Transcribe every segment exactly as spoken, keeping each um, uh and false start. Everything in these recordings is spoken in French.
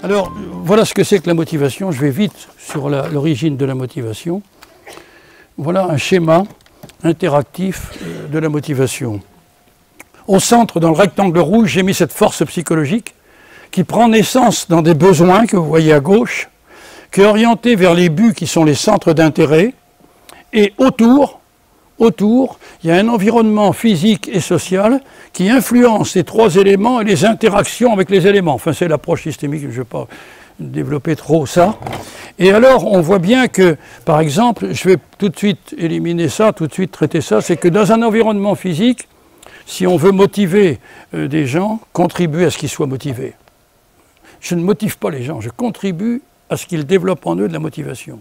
Alors, voilà ce que c'est que la motivation. Je vais vite sur l'origine de la motivation. Voilà un schéma interactif de la motivation. Au centre, dans le rectangle rouge, j'ai mis cette force psychologique qui prend naissance dans des besoins que vous voyez à gauche, qui est orientée vers les buts qui sont les centres d'intérêt. Et autour, autour, il y a un environnement physique et social qui influence ces trois éléments et les interactions avec les éléments. Enfin, c'est l'approche systémique, je ne vais pas développer trop ça. Et alors, on voit bien que, par exemple, je vais tout de suite éliminer ça, tout de suite traiter ça, c'est que dans un environnement physique, si on veut motiver euh, des gens, contribuer à ce qu'ils soient motivés. Je ne motive pas les gens, je contribue à ce qu'ils développent en eux de la motivation.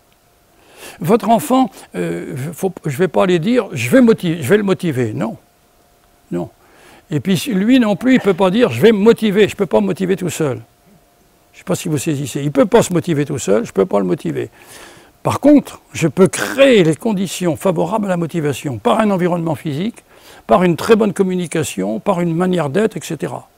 Votre enfant, euh, faut, je ne vais pas aller dire je vais, motiver, je vais le motiver. Non. Non. Et puis lui non plus, il ne peut pas dire je vais me motiver. Je ne peux pas me motiver tout seul. Je ne sais pas si vous saisissez. Il ne peut pas se motiver tout seul, je ne peux pas le motiver. Par contre, je peux créer les conditions favorables à la motivation par un environnement physique, par une très bonne communication, par une manière d'être, et cetera.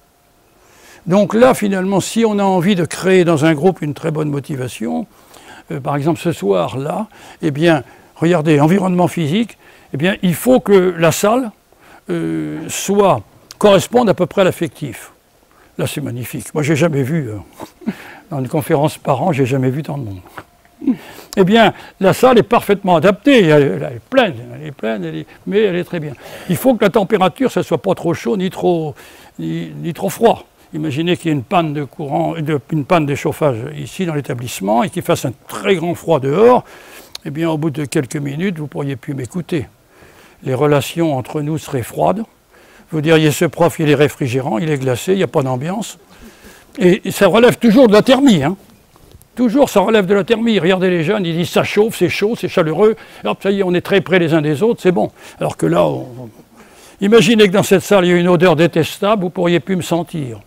Donc là, finalement, si on a envie de créer dans un groupe une très bonne motivation, Euh, par exemple ce soir là, eh bien, regardez, environnement physique, eh bien, il faut que la salle euh, soit, corresponde à peu près à l'affectif. Là, c'est magnifique. Moi, j'ai jamais vu, euh, dans une conférence par an, j'ai jamais vu tant de monde. Eh bien, la salle est parfaitement adaptée, elle, elle est pleine, elle est pleine, elle est, mais elle est très bien. Il faut que la température, ça ne soit pas trop chaud ni trop, ni, ni trop froid. Imaginez qu'il y ait une panne de courant, une panne de chauffage ici dans l'établissement et qu'il fasse un très grand froid dehors. Eh bien, au bout de quelques minutes, vous ne pourriez plus m'écouter. Les relations entre nous seraient froides. Vous diriez, ce prof, il est réfrigérant, il est glacé, il n'y a pas d'ambiance. Et, et ça relève toujours de la thermie. Hein. Toujours, ça relève de la thermie. Regardez les jeunes, ils disent, ça chauffe, c'est chaud, c'est chaleureux. Hop, ça y est, on est très près les uns des autres, c'est bon. Alors que là, on... imaginez que dans cette salle, il y a une odeur détestable, vous ne pourriez plus me sentir.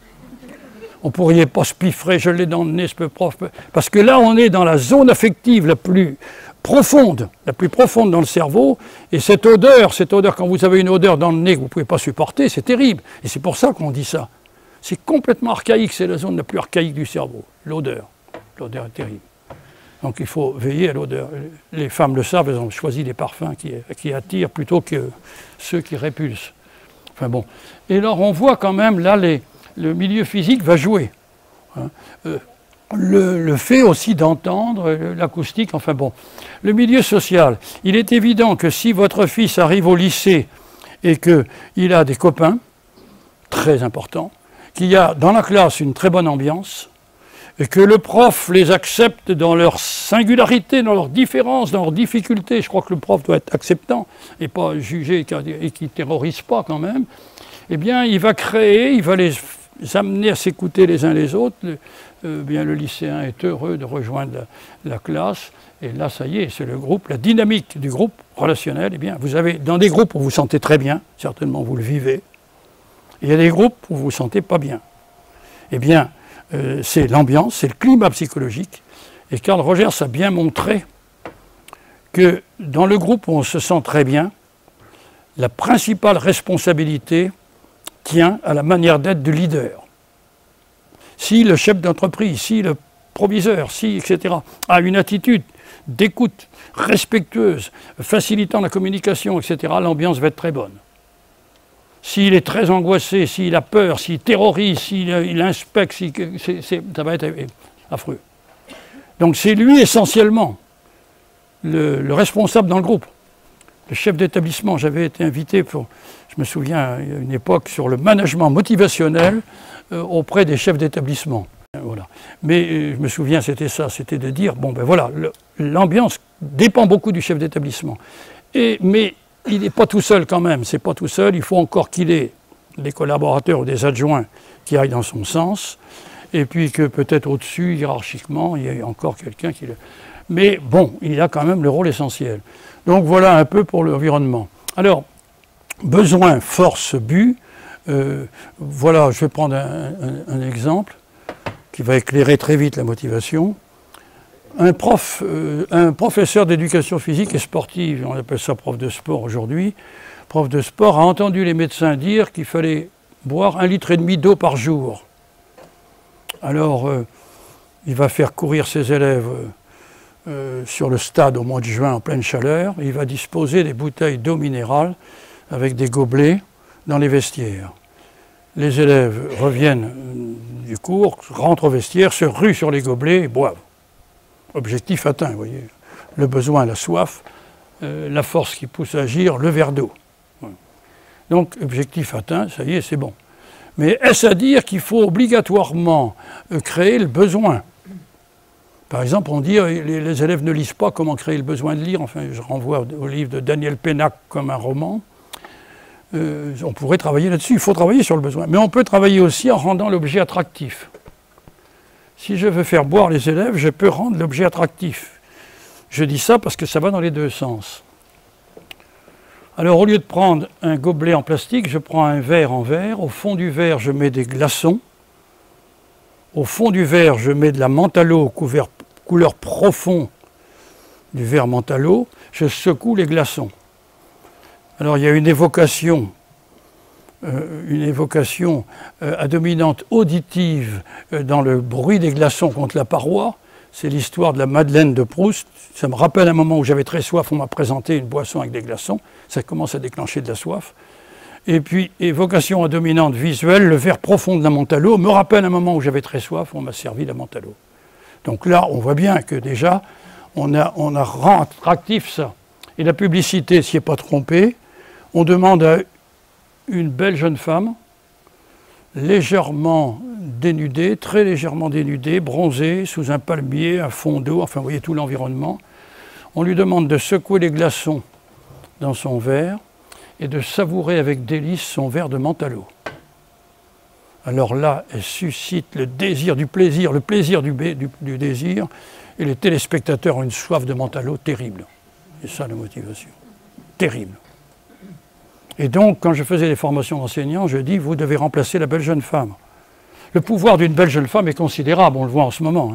On ne pourrait pas se piffrer, je l'ai dans le nez, ce prof. Parce que là, on est dans la zone affective la plus profonde, la plus profonde dans le cerveau. Et cette odeur, cette odeur, quand vous avez une odeur dans le nez que vous ne pouvez pas supporter, c'est terrible. Et c'est pour ça qu'on dit ça. C'est complètement archaïque, c'est la zone la plus archaïque du cerveau, l'odeur. L'odeur est terrible. Donc il faut veiller à l'odeur. Les femmes le savent, elles ont choisi des parfums qui, qui attirent plutôt que ceux qui répulsent. Enfin bon. Et alors on voit quand même là les... le milieu physique va jouer. Hein. Euh, le, le fait aussi d'entendre l'acoustique, enfin bon. Le milieu social, il est évident que si votre fils arrive au lycée et qu'il a des copains, très importants, qu'il y a dans la classe une très bonne ambiance, et que le prof les accepte dans leur singularité, dans leurs différences, dans leurs difficultés, je crois que le prof doit être acceptant et pas jugé et qui ne terrorise pas quand même, eh bien il va créer, il va les amener à s'écouter les uns les autres. Le, euh, bien, le lycéen est heureux de rejoindre la, la classe. Et là, ça y est, c'est le groupe, la dynamique du groupe relationnel. Eh bien, vous avez dans des groupes où vous vous sentez très bien, certainement vous le vivez. Il y a des groupes où vous ne vous sentez pas bien. Eh bien, euh, c'est l'ambiance, c'est le climat psychologique. Et Carl Rogers a bien montré que dans le groupe où on se sent très bien, la principale responsabilité tient à la manière d'être du leader. Si le chef d'entreprise, si le proviseur, si, et cetera, a une attitude d'écoute respectueuse, facilitant la communication, et cetera, l'ambiance va être très bonne. S'il est très angoissé, s'il a peur, s'il terrorise, s'il il inspecte, si, c'est, c'est, ça va être affreux. Donc c'est lui essentiellement le, le responsable dans le groupe. Le chef d'établissement, j'avais été invité pour, je me souviens, il y a une époque, sur le management motivationnel euh, auprès des chefs d'établissement. Voilà. Mais euh, je me souviens, c'était ça, c'était de dire, bon ben voilà, l'ambiance dépend beaucoup du chef d'établissement. Et, mais il n'est pas tout seul quand même, c'est pas tout seul, il faut encore qu'il ait des collaborateurs ou des adjoints qui aillent dans son sens, et puis que peut-être au-dessus, hiérarchiquement, il y ait encore quelqu'un qui le... Mais bon, il a quand même le rôle essentiel. Donc voilà un peu pour l'environnement. Alors, besoin, force, but. Euh, voilà, je vais prendre un, un, un exemple qui va éclairer très vite la motivation. Un, prof, euh, un professeur d'éducation physique et sportive, on appelle ça prof de sport aujourd'hui, prof de sport a entendu les médecins dire qu'il fallait boire un litre et demi d'eau par jour. Alors, euh, il va faire courir ses élèves euh, sur le stade au mois de juin en pleine chaleur. Il va disposer des bouteilles d'eau minérale avec des gobelets dans les vestiaires. Les élèves reviennent du cours, rentrent au vestiaire, se ruent sur les gobelets et boivent. Objectif atteint, vous voyez. Le besoin, la soif, euh, la force qui pousse à agir, le verre d'eau. Voilà. Donc, objectif atteint, ça y est, c'est bon. Mais est-ce à dire qu'il faut obligatoirement euh, créer le besoin? Par exemple, on dit que les, les élèves ne lisent pas comment créer le besoin de lire. Enfin, je renvoie au livre de Daniel Pénac comme un roman. Euh, on pourrait travailler là-dessus. Il faut travailler sur le besoin. Mais on peut travailler aussi en rendant l'objet attractif. Si je veux faire boire les élèves, je peux rendre l'objet attractif. Je dis ça parce que ça va dans les deux sens. Alors, au lieu de prendre un gobelet en plastique, je prends un verre en verre. Au fond du verre, je mets des glaçons. Au fond du verre, je mets de la menthe à l'eau, couvert, couleur profonde du verre menthe à l'eau. Je secoue les glaçons. Alors, il y a une évocation, euh, une évocation euh, à dominante auditive euh, dans le bruit des glaçons contre la paroi. C'est l'histoire de la Madeleine de Proust. Ça me rappelle un moment où j'avais très soif, on m'a présenté une boisson avec des glaçons. Ça commence à déclencher de la soif. Et puis, évocation à dominante visuelle, le verre profond de la menthe à l'eau me rappelle un moment où j'avais très soif, on m'a servi la menthe à l'eau. Donc là, on voit bien que déjà, on a, on a rendu attractif ça. Et la publicité s'y est pas trompée. On demande à une belle jeune femme, légèrement dénudée, très légèrement dénudée, bronzée, sous un palmier, un fond d'eau, enfin vous voyez tout l'environnement. On lui demande de secouer les glaçons dans son verre et de savourer avec délice son verre de menthe à l'eau. Alors là, elle suscite le désir du plaisir, le plaisir du, du, du désir, et les téléspectateurs ont une soif de menthe à l'eau terrible. C'est ça la motivation. Terrible. Et donc, quand je faisais les formations d'enseignants, je dis, vous devez remplacer la belle jeune femme. Le pouvoir d'une belle jeune femme est considérable, on le voit en ce moment. Hein.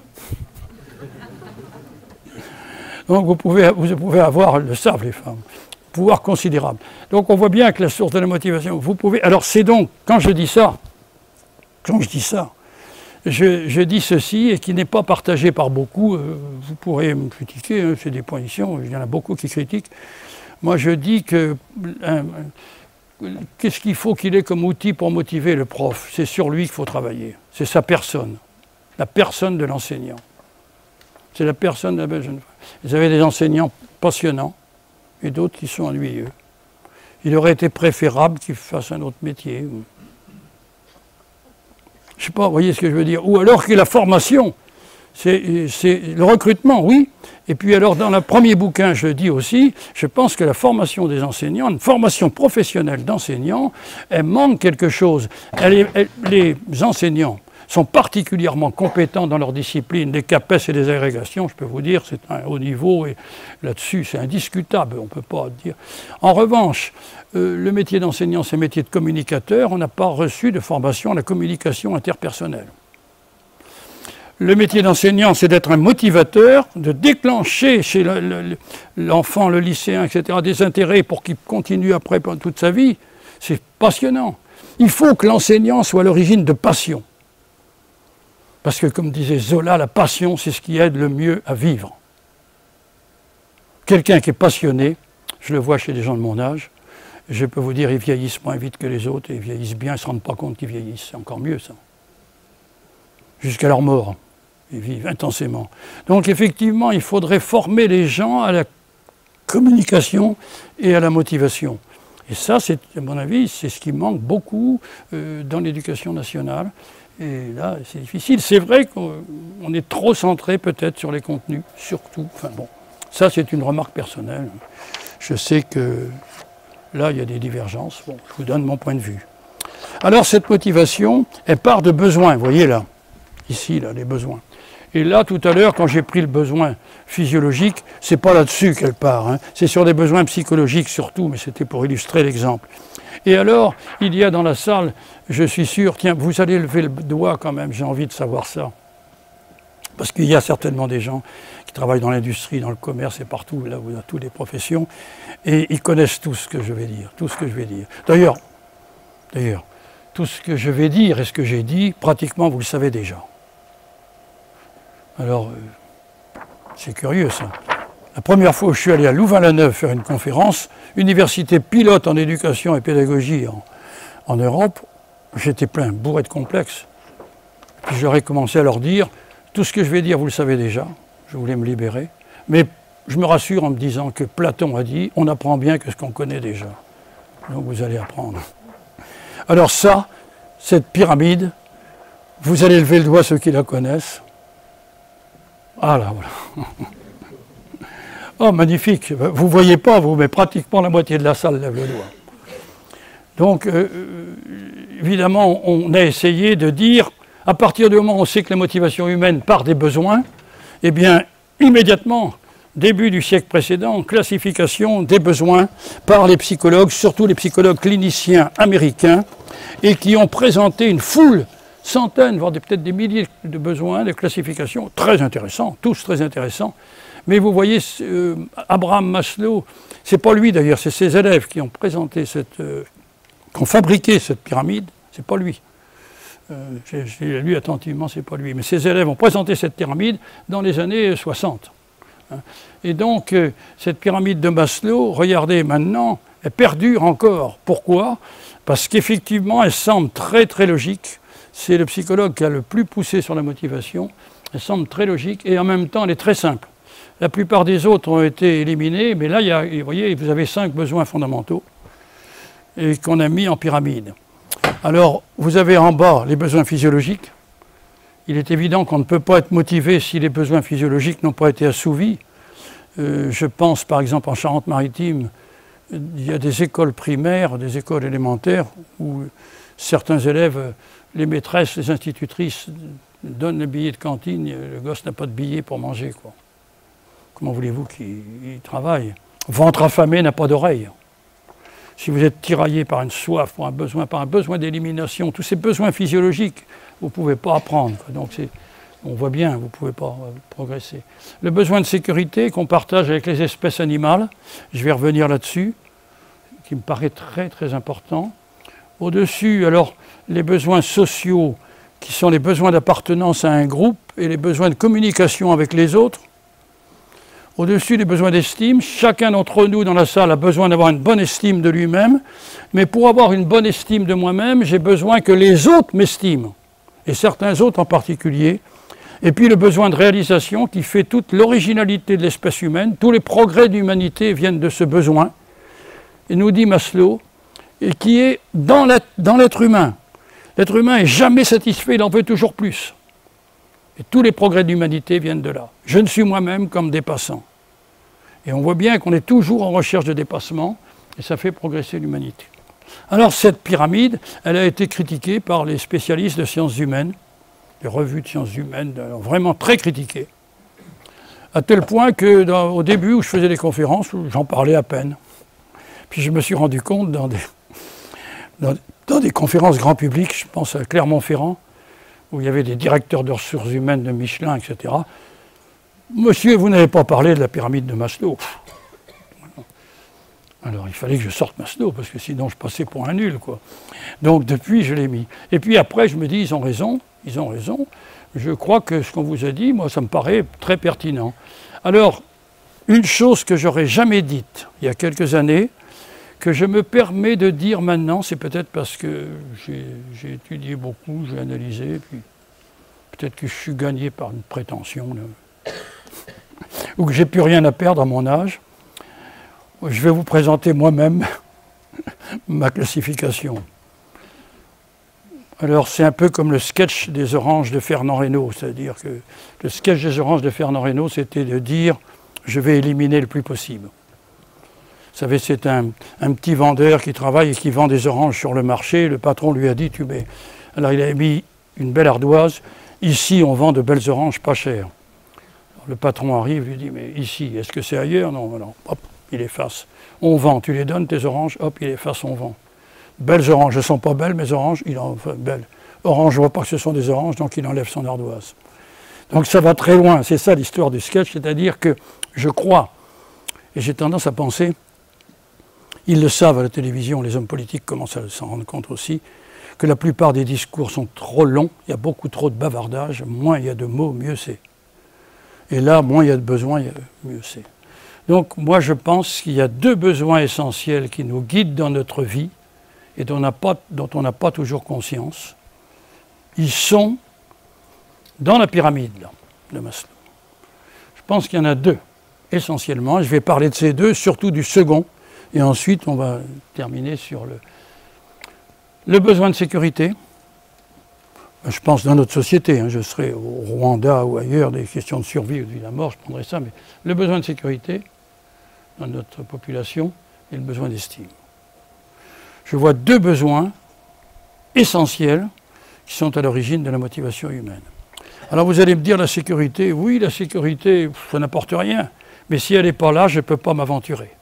Donc vous pouvez, vous pouvez avoir, le savent les femmes, pouvoir considérable. Donc on voit bien que la source de la motivation, vous pouvez... Alors c'est donc, quand je dis ça, quand je dis ça, je, je dis ceci, et qui n'est pas partagé par beaucoup, euh, vous pourrez me critiquer, hein, c'est des positions, il y en a beaucoup qui critiquent. Moi je dis que... Euh, qu'est-ce qu'il faut qu'il ait comme outil pour motiver le prof? C'est sur lui qu'il faut travailler. C'est sa personne. La personne de l'enseignant. C'est la personne de la belle jeune femme. Vous avez des enseignants passionnants et d'autres qui sont ennuyeux. Il aurait été préférable qu'ils fassent un autre métier. Je ne sais pas, vous voyez ce que je veux dire? Ou alors que la formation, c'est le recrutement, oui. Et puis alors, dans le premier bouquin, je dis aussi, je pense que la formation des enseignants, une formation professionnelle d'enseignants, elle manque quelque chose. Elle est, elle, les enseignants sont particulièrement compétents dans leur discipline, des CAPES et des agrégations, je peux vous dire, c'est un haut niveau, et là-dessus, c'est indiscutable, on ne peut pas dire. En revanche, euh, le métier d'enseignant, c'est un métier de communicateur, on n'a pas reçu de formation à la communication interpersonnelle. Le métier d'enseignant, c'est d'être un motivateur, de déclencher chez l'enfant, le, le, le lycéen, et cetera, des intérêts pour qu'il continue après pendant toute sa vie. C'est passionnant. Il faut que l'enseignant soit à l'origine de passion. Parce que, comme disait Zola, la passion, c'est ce qui aide le mieux à vivre. Quelqu'un qui est passionné, je le vois chez des gens de mon âge, je peux vous dire, ils vieillissent moins vite que les autres, et ils vieillissent bien, ils ne se rendent pas compte qu'ils vieillissent. C'est encore mieux, ça. Jusqu'à leur mort. Ils vivent intensément. Donc effectivement, il faudrait former les gens à la communication et à la motivation. Et ça, c'est, à mon avis, c'est ce qui manque beaucoup euh, dans l'éducation nationale. Et là, c'est difficile. C'est vrai qu'on est trop centré peut-être sur les contenus, surtout. Enfin bon, ça c'est une remarque personnelle. Je sais que là, il y a des divergences. Bon, je vous donne mon point de vue. Alors cette motivation, elle part de besoins, vous voyez là, ici, là, les besoins. Et là, tout à l'heure, quand j'ai pris le besoin physiologique, c'est pas là-dessus qu'elle part, hein. C'est sur des besoins psychologiques surtout, mais c'était pour illustrer l'exemple. Et alors, il y a dans la salle, je suis sûr, tiens, vous allez lever le doigt quand même, j'ai envie de savoir ça. Parce qu'il y a certainement des gens qui travaillent dans l'industrie, dans le commerce et partout, là où il y a toutes les professions, et ils connaissent tout ce que je vais dire, tout ce que je vais dire. D'ailleurs, d'ailleurs, tout ce que je vais dire et ce que j'ai dit, pratiquement vous le savez déjà. Alors, euh, c'est curieux ça. La première fois où je suis allé à Louvain-la-Neuve faire une conférence, université pilote en éducation et pédagogie en, en Europe, j'étais plein, bourré de complexes. Puis j'aurais commencé à leur dire, tout ce que je vais dire, vous le savez déjà, je voulais me libérer, mais je me rassure en me disant que Platon a dit, on apprend bien que ce qu'on connaît déjà. Donc vous allez apprendre. Alors ça, cette pyramide, vous allez lever le doigt ceux qui la connaissent. Ah là, voilà. Oh, magnifique. Vous ne voyez pas, vous, mais pratiquement la moitié de la salle lève le doigt. Donc, euh, évidemment, on a essayé de dire, à partir du moment où on sait que la motivation humaine part des besoins, eh bien, immédiatement, début du siècle précédent, classification des besoins par les psychologues, surtout les psychologues cliniciens américains, et qui ont présenté une foule, centaines, voire peut-être des milliers de besoins, de classification, très intéressants, tous très intéressants. Mais vous voyez, euh, Abraham Maslow, c'est pas lui d'ailleurs, c'est ses élèves qui ont présenté cette, euh, qui ont fabriqué cette pyramide, c'est pas lui. Euh, J'ai lu attentivement, c'est pas lui. Mais ses élèves ont présenté cette pyramide dans les années soixante. Hein. Et donc, euh, cette pyramide de Maslow, regardez maintenant, elle perdure encore. Pourquoi? Parce qu'effectivement, elle semble très très logique. C'est le psychologue qui a le plus poussé sur la motivation. Elle semble très logique et en même temps, elle est très simple. La plupart des autres ont été éliminés, mais là, il y a, vous voyez, vous avez cinq besoins fondamentaux et qu'on a mis en pyramide. Alors, vous avez en bas les besoins physiologiques. Il est évident qu'on ne peut pas être motivé si les besoins physiologiques n'ont pas été assouvis. Euh, je pense, par exemple, en Charente-Maritime, il y a des écoles primaires, des écoles élémentaires, où certains élèves, les maîtresses, les institutrices, donnent le billet de cantine, le gosse n'a pas de billet pour manger, quoi. Comment voulez-vous qu'il travaille? Ventre affamé n'a pas d'oreille. Si vous êtes tiraillé par une soif, par un besoin, par un besoin d'élimination, tous ces besoins physiologiques, vous ne pouvez pas apprendre. Donc on voit bien, vous ne pouvez pas progresser. Le besoin de sécurité qu'on partage avec les espèces animales, je vais revenir là-dessus, qui me paraît très très important. Au-dessus, alors, les besoins sociaux, qui sont les besoins d'appartenance à un groupe et les besoins de communication avec les autres. Au-dessus des besoins d'estime, chacun d'entre nous dans la salle a besoin d'avoir une bonne estime de lui-même, mais pour avoir une bonne estime de moi-même, j'ai besoin que les autres m'estiment, et certains autres en particulier. Et puis le besoin de réalisation qui fait toute l'originalité de l'espèce humaine, tous les progrès de l'humanité viennent de ce besoin, et nous dit Maslow, et qui est dans l'être humain. L'être humain n'est jamais satisfait, il en veut toujours plus. Et tous les progrès de l'humanité viennent de là. Je ne suis moi-même comme dépassant. Et on voit bien qu'on est toujours en recherche de dépassement, et ça fait progresser l'humanité. Alors cette pyramide, elle a été critiquée par les spécialistes de sciences humaines, les revues de sciences humaines, vraiment très critiquées, à tel point que dans, au début où je faisais des conférences, j'en parlais à peine. Puis je me suis rendu compte dans des, dans, dans des conférences grand public, je pense à Clermont-Ferrand, où il y avait des directeurs de ressources humaines de Michelin, et cetera. Monsieur, vous n'avez pas parlé de la pyramide de Maslow. Alors il fallait que je sorte Maslow, parce que sinon je passais pour un nul, quoi. Donc depuis, je l'ai mis. Et puis après, je me dis, ils ont raison, ils ont raison. Je crois que ce qu'on vous a dit, moi, ça me paraît très pertinent. Alors, une chose que j'aurais jamais dite il y a quelques années, que je me permets de dire maintenant, c'est peut-être parce que j'ai étudié beaucoup, j'ai analysé, puis peut-être que je suis gagné par une prétention, là, ou que j'ai plus rien à perdre à mon âge. Je vais vous présenter moi-même ma classification. Alors c'est un peu comme le sketch des oranges de Fernand Reynaud, c'est-à-dire que le sketch des oranges de Fernand Reynaud, c'était de dire « je vais éliminer le plus possible ». Vous savez, c'est un, un petit vendeur qui travaille et qui vend des oranges sur le marché. Le patron lui a dit, tu mets... Alors il a mis une belle ardoise. Ici, on vend de belles oranges pas chères. Alors, le patron arrive, lui dit, mais ici, est-ce que c'est ailleurs? Non, non. Hop, il efface. On vend, tu les donnes tes oranges, hop, il efface, on vend. Belles oranges, elles ne sont pas belles, mes oranges, il en fait belles. Orange, je ne vois pas que ce sont des oranges, donc il enlève son ardoise. Donc ça va très loin, c'est ça l'histoire du sketch, c'est-à-dire que je crois, et j'ai tendance à penser, ils le savent à la télévision, les hommes politiques commencent à s'en rendre compte aussi, que la plupart des discours sont trop longs, il y a beaucoup trop de bavardage, moins il y a de mots, mieux c'est. Et là, moins il y a de besoins, mieux c'est. Donc moi je pense qu'il y a deux besoins essentiels qui nous guident dans notre vie et dont on n'a pas, dont on n'a pas toujours conscience. Ils sont dans la pyramide là, de Maslow. Je pense qu'il y en a deux, essentiellement. Je vais parler de ces deux, surtout du second, et ensuite on va terminer sur le, le besoin de sécurité. Je pense dans notre société, hein, je serais au Rwanda ou ailleurs, des questions de survie ou de vie à la mort, je prendrais ça, mais le besoin de sécurité dans notre population et le besoin d'estime. Je vois deux besoins essentiels qui sont à l'origine de la motivation humaine. Alors vous allez me dire la sécurité, oui la sécurité ça n'apporte rien, mais si elle n'est pas là je ne peux pas m'aventurer.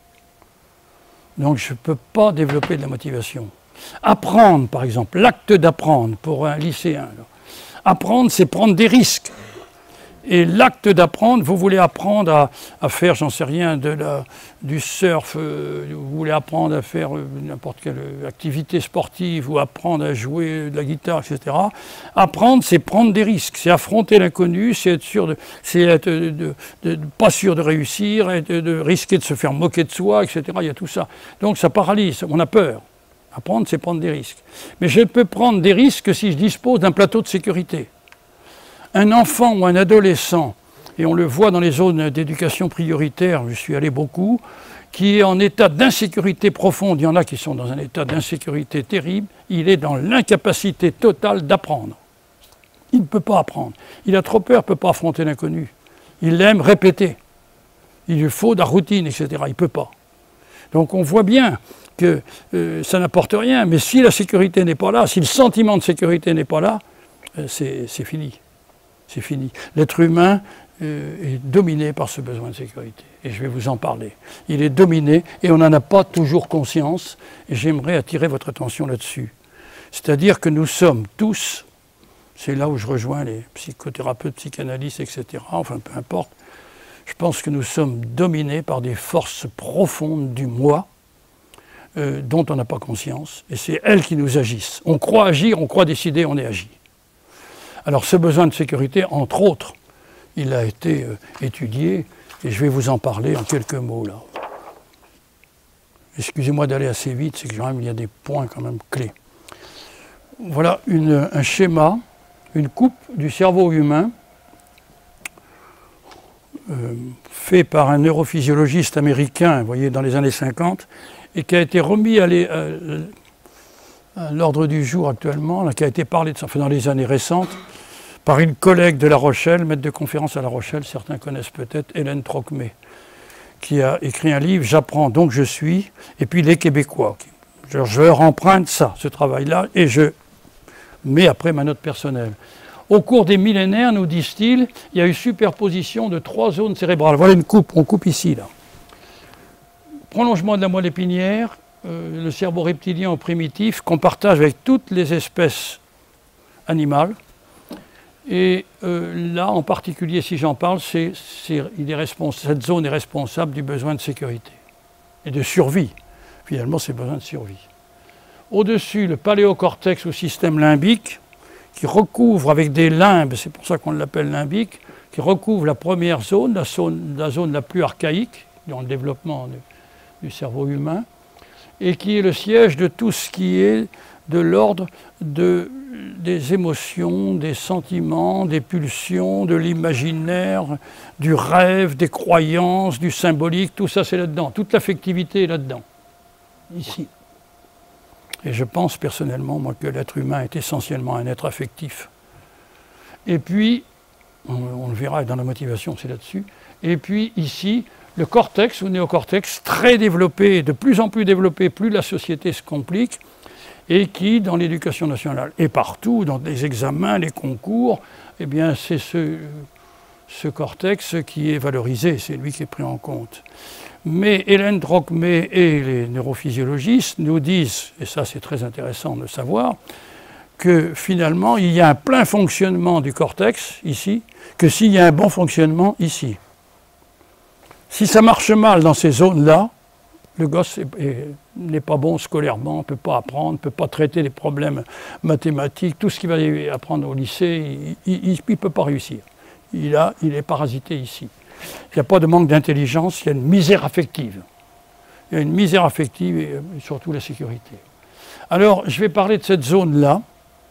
Donc je ne peux pas développer de la motivation. Apprendre par exemple, l'acte d'apprendre pour un lycéen. Là. Apprendre c'est prendre des risques. Et l'acte d'apprendre, vous voulez apprendre à, à faire, j'en sais rien, de la, du surf, euh, vous voulez apprendre à faire euh, n'importe quelle activité sportive ou apprendre à jouer de la guitare, et cetera. Apprendre, c'est prendre des risques, c'est affronter l'inconnu, c'est être sûr de, c'est être de, de, de, pas sûr de réussir, et de, de risquer de se faire moquer de soi, et cetera. Il y a tout ça. Donc ça paralyse, on a peur. Apprendre, c'est prendre des risques. Mais je peux prendre des risques que si je dispose d'un plateau de sécurité. Un enfant ou un adolescent, et on le voit dans les zones d'éducation prioritaire, je suis allé beaucoup, qui est en état d'insécurité profonde, il y en a qui sont dans un état d'insécurité terrible, il est dans l'incapacité totale d'apprendre. Il ne peut pas apprendre. Il a trop peur, il ne peut pas affronter l'inconnu. Il aime répéter. Il lui faut de la routine, et cetera. Il ne peut pas. Donc on voit bien que euh, ça n'apporte rien, mais si la sécurité n'est pas là, si le sentiment de sécurité n'est pas là, euh, c'est fini. C'est fini. L'être humain euh, est dominé par ce besoin de sécurité. Et je vais vous en parler. Il est dominé et on n'en a pas toujours conscience. Et j'aimerais attirer votre attention là-dessus. C'est-à-dire que nous sommes tous, c'est là où je rejoins les psychothérapeutes, psychanalystes, et cetera, enfin peu importe, je pense que nous sommes dominés par des forces profondes du moi euh, dont on n'a pas conscience. Et c'est elles qui nous agissent. On croit agir, on croit décider, on est agi. Alors ce besoin de sécurité, entre autres, il a été euh, étudié, et je vais vous en parler en quelques mots là. Excusez-moi d'aller assez vite, c'est que quand même il y a des points quand même clés. Voilà une, un schéma, une coupe du cerveau humain, euh, fait par un neurophysiologiste américain, vous voyez, dans les années cinquante, et qui a été remis à l'ordre du jour actuellement, là, qui a été parlé de ça dans les années récentes, par une collègue de La Rochelle, maître de conférence à La Rochelle, certains connaissent peut-être, Hélène Trocmé, qui a écrit un livre, J'apprends donc je suis, et puis Les Québécois. Je, je leur emprunte ça, ce travail-là, et je mets après ma note personnelle. Au cours des millénaires, nous disent-ils, il y a eu superposition de trois zones cérébrales. Voilà une coupe, on coupe ici, là. Prolongement de la moelle épinière, euh, le cerveau reptilien ou primitif, qu'on partage avec toutes les espèces animales. Et euh, là, en particulier, si j'en parle, c'est, c'est, il est responsable, cette zone est responsable du besoin de sécurité et de survie. Finalement, c'est le besoin de survie. Au-dessus, le paléocortex ou système limbique, qui recouvre avec des limbes, c'est pour ça qu'on l'appelle limbique, qui recouvre la première zone, la zone, la zone la plus archaïque dans le développement de, du cerveau humain, et qui est le siège de tout ce qui est de l'ordre de, des émotions, des sentiments, des pulsions, de l'imaginaire, du rêve, des croyances, du symbolique, tout ça c'est là-dedans, toute l'affectivité est là-dedans, ici. Et je pense personnellement, moi, que l'être humain est essentiellement un être affectif. Et puis, on, on le verra dans la motivation, c'est là-dessus, et puis ici, le cortex ou néocortex, très développé, de plus en plus développé, plus la société se complique, et qui, dans l'éducation nationale, et partout, dans les examens, les concours, eh bien, c'est ce, ce cortex qui est valorisé, c'est lui qui est pris en compte. Mais Hélène Trocmé et les neurophysiologistes nous disent, et ça c'est très intéressant de savoir, que finalement, il y a un plein fonctionnement du cortex, ici, que s'il y a un bon fonctionnement, ici. Si ça marche mal dans ces zones-là, le gosse est, est n'est pas bon scolairement, ne peut pas apprendre, ne peut pas traiter les problèmes mathématiques, tout ce qu'il va apprendre au lycée, il ne peut pas réussir. Il, a, il est parasité ici. Il n'y a pas de manque d'intelligence, il y a une misère affective. Il y a une misère affective et surtout la sécurité. Alors, je vais parler de cette zone-là.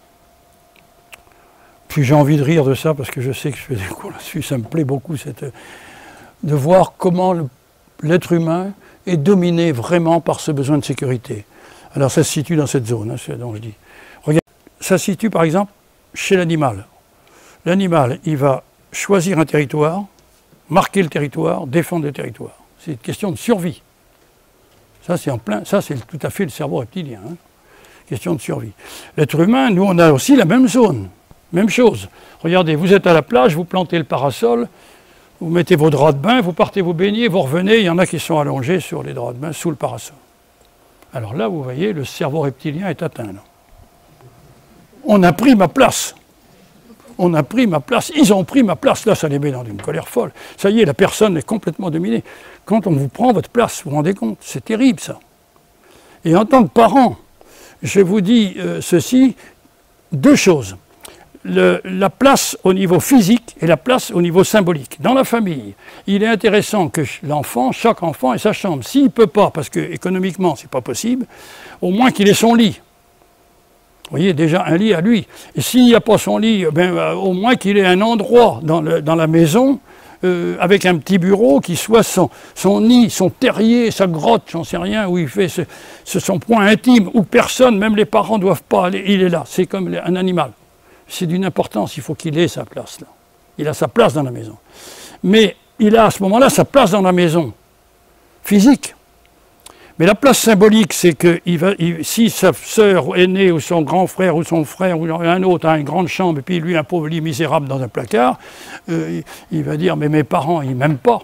Puis j'ai envie de rire de ça parce que je sais que je fais des cours là-dessus. Ça me plaît beaucoup cette, de voir comment l'être humain est dominé vraiment par ce besoin de sécurité. Alors ça se situe dans cette zone, hein, c'est ce dont je dis. Regarde, ça se situe par exemple chez l'animal. L'animal, il va choisir un territoire, marquer le territoire, défendre le territoire. C'est une question de survie. Ça, c'est en plein, ça, c'est tout à fait le cerveau reptilien. Hein. Question de survie. L'être humain, nous, on a aussi la même zone. Même chose. Regardez, vous êtes à la plage, vous plantez le parasol, vous mettez vos draps de bain, vous partez vous baigner, vous revenez, il y en a qui sont allongés sur les draps de bain sous le parasol. Alors là, vous voyez, le cerveau reptilien est atteint. Là. On a pris ma place. On a pris ma place. Ils ont pris ma place. Là, ça les met dans une colère folle. Ça y est, la personne est complètement dominée. Quand on vous prend votre place, vous vous rendez compte, c'est terrible ça. Et en tant que parent, je vous dis euh, ceci, deux choses. Le, la place au niveau physique et la place au niveau symbolique. Dans la famille, il est intéressant que l'enfant, chaque enfant ait sa chambre. S'il ne peut pas, parce que économiquement, ce n'est pas possible, au moins qu'il ait son lit. Vous voyez, déjà un lit à lui. Et s'il n'y a pas son lit, ben, euh, au moins qu'il ait un endroit dans, le, dans la maison, euh, avec un petit bureau, qui soit son, son nid, son terrier, sa grotte, j'en sais rien, où il fait ce, ce, son point intime, où personne, même les parents ne doivent pas aller. Il est là, c'est comme un animal. C'est d'une importance, il faut qu'il ait sa place là. Il a sa place dans la maison. Mais il a à ce moment-là sa place dans la maison, physique. Mais la place symbolique, c'est que il va, il, si sa sœur aînée ou son grand frère ou son frère ou un autre a une grande chambre et puis lui un pauvre lit misérable dans un placard, euh, il, il va dire mais mes parents ils m'aiment pas.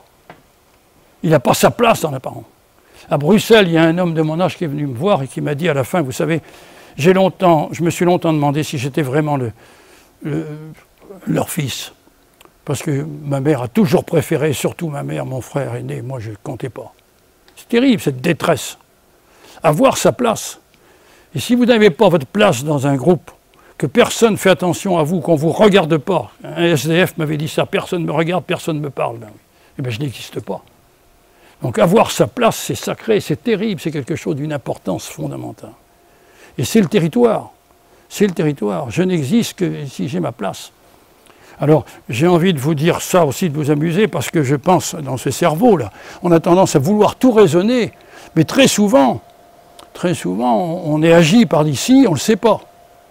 Il n'a pas sa place dans les parents. À Bruxelles, il y a un homme de mon âge qui est venu me voir et qui m'a dit à la fin, vous savez, j'ai longtemps, je me suis longtemps demandé si j'étais vraiment le, le, leur fils. Parce que ma mère a toujours préféré, surtout ma mère, mon frère aîné, moi je ne comptais pas. C'est terrible cette détresse. Avoir sa place. Et si vous n'avez pas votre place dans un groupe, que personne ne fait attention à vous, qu'on ne vous regarde pas, un S D F m'avait dit ça, personne ne me regarde, personne ne me parle, ben oui. Eh bien je n'existe pas. Donc avoir sa place, c'est sacré, c'est terrible, c'est quelque chose d'une importance fondamentale. Et c'est le territoire, c'est le territoire. Je n'existe que si j'ai ma place. Alors, j'ai envie de vous dire ça aussi, de vous amuser, parce que je pense, dans ce cerveau-là, on a tendance à vouloir tout raisonner, mais très souvent, très souvent, on est agi par d'ici, on ne le sait pas.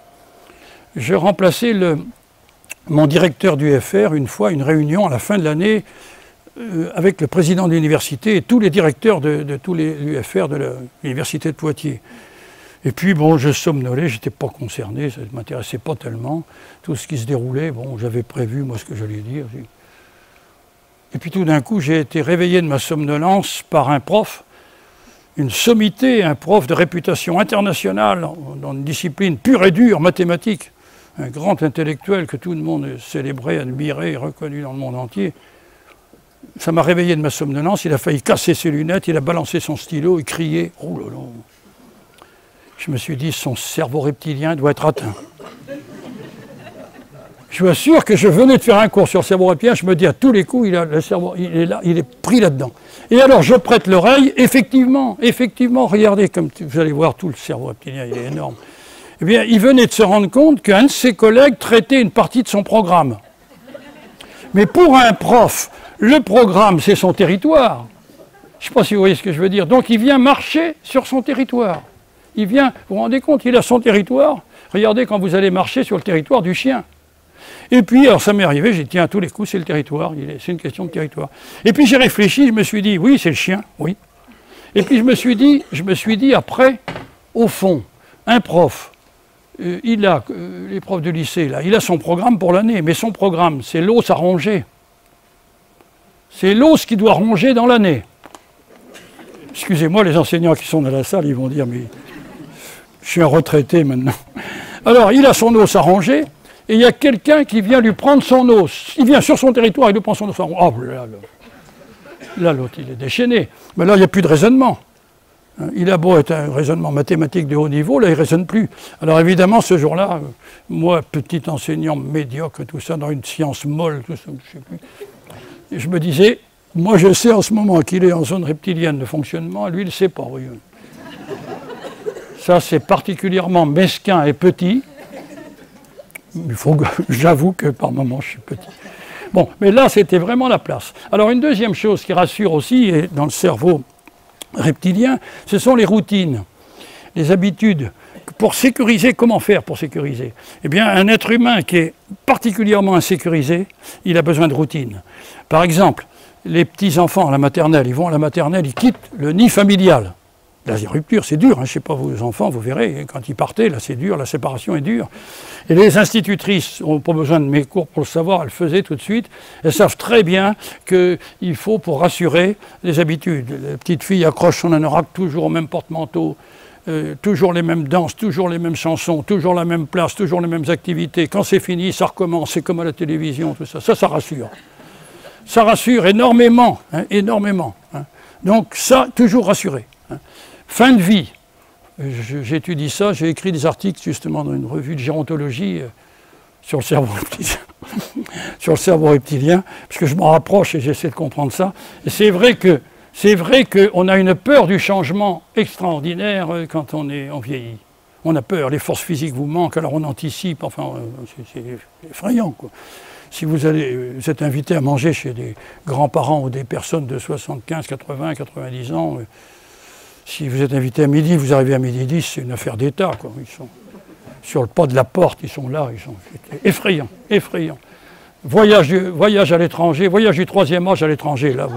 Je remplaçais le, mon directeur du F R une fois, une réunion à la fin de l'année, euh, avec le président de l'université et tous les directeurs de, de tous les U F R de l'université de Poitiers. Et puis, bon, je somnolais, je n'étais pas concerné, ça ne m'intéressait pas tellement. Tout ce qui se déroulait, bon, j'avais prévu, moi, ce que j'allais dire. Et puis, tout d'un coup, j'ai été réveillé de ma somnolence par un prof, une sommité, un prof de réputation internationale, dans une discipline pure et dure, mathématique, un grand intellectuel que tout le monde célébrait, admirait, reconnu dans le monde entier. Ça m'a réveillé de ma somnolence, il a failli casser ses lunettes, il a balancé son stylo, il criait, oh là là. Je me suis dit, son cerveau reptilien doit être atteint. Je vous assure que je venais de faire un cours sur le cerveau reptilien, je me dis à tous les coups, il a le cerveau, il est là, il est pris là-dedans. Et alors je prête l'oreille, effectivement, effectivement, regardez comme vous allez voir tout le cerveau reptilien, il est énorme. Eh bien, il venait de se rendre compte qu'un de ses collègues traitait une partie de son programme. Mais pour un prof, le programme, c'est son territoire. Je ne sais pas si vous voyez ce que je veux dire. Donc il vient marcher sur son territoire. Il vient, vous vous rendez compte, il a son territoire. Regardez quand vous allez marcher sur le territoire du chien. Et puis, alors ça m'est arrivé, j'ai dit, tiens, à tous les coups, c'est le territoire, c'est une question de territoire. Et puis j'ai réfléchi, je me suis dit, oui, c'est le chien, oui. Et puis je me suis dit, je me suis dit après, au fond, un prof, euh, il a, euh, les profs de lycée, là, il a son programme pour l'année, mais son programme, c'est l'os à ronger. C'est l'os qui doit ronger dans l'année. Excusez-moi, les enseignants qui sont dans la salle, ils vont dire, mais je suis un retraité maintenant. Alors, il a son os à ronger, et il y a quelqu'un qui vient lui prendre son os. Il vient sur son territoire, il lui prend son os à ronger. Oh là là, là l'autre, il est déchaîné. Mais là, il n'y a plus de raisonnement. Il a beau être un raisonnement mathématique de haut niveau, là il ne raisonne plus. Alors évidemment, ce jour-là, moi, petit enseignant médiocre, tout ça, dans une science molle, tout ça, je sais plus, je me disais, moi je sais en ce moment qu'il est en zone reptilienne de fonctionnement, lui il ne sait pas. Oui. Ça c'est particulièrement mesquin et petit. Il faut que j'avoue que par moments je suis petit. Bon, mais là c'était vraiment la place. Alors une deuxième chose qui rassure aussi, et dans le cerveau reptilien, ce sont les routines, les habitudes. Pour sécuriser, comment faire pour sécuriser? Eh bien, un être humain qui est particulièrement insécurisé, il a besoin de routine. Par exemple, les petits-enfants à la maternelle, ils vont à la maternelle, ils quittent le nid familial. La rupture, c'est dur, hein, je ne sais pas, vos enfants, vous verrez, quand ils partaient, là c'est dur, la séparation est dure. Et les institutrices n'ont pas besoin de mes cours pour le savoir, elles le faisaient tout de suite. Elles savent très bien qu'il faut, pour rassurer, les habitudes. La petite fille accroche son anorak toujours au même porte-manteau, euh, toujours les mêmes danses, toujours les mêmes chansons, toujours la même place, toujours les mêmes activités. Quand c'est fini, ça recommence, c'est comme à la télévision, tout ça. Ça, ça rassure. Ça rassure énormément, hein, énormément. Hein. Donc ça, toujours rassuré. Hein. Fin de vie. J'étudie ça, j'ai écrit des articles justement dans une revue de gérontologie euh, sur le cerveau reptilien, sur le cerveau reptilien, parce que je m'en rapproche et j'essaie de comprendre ça. Et c'est vrai que c'est vrai qu'on a une peur du changement extraordinaire euh, quand on est on vieillit. On a peur, les forces physiques vous manquent, alors on anticipe, enfin euh, c'est effrayant quoi. Si vous, allez, vous êtes invité à manger chez des grands-parents ou des personnes de soixante-quinze, quatre-vingts, quatre-vingt-dix ans, euh, si vous êtes invité à midi, vous arrivez à midi dix, c'est une affaire d'État. Ils sont sur le pas de la porte, ils sont là, ils sont effrayants, effrayants. Voyage, voyage à l'étranger, voyage du troisième âge à l'étranger, là,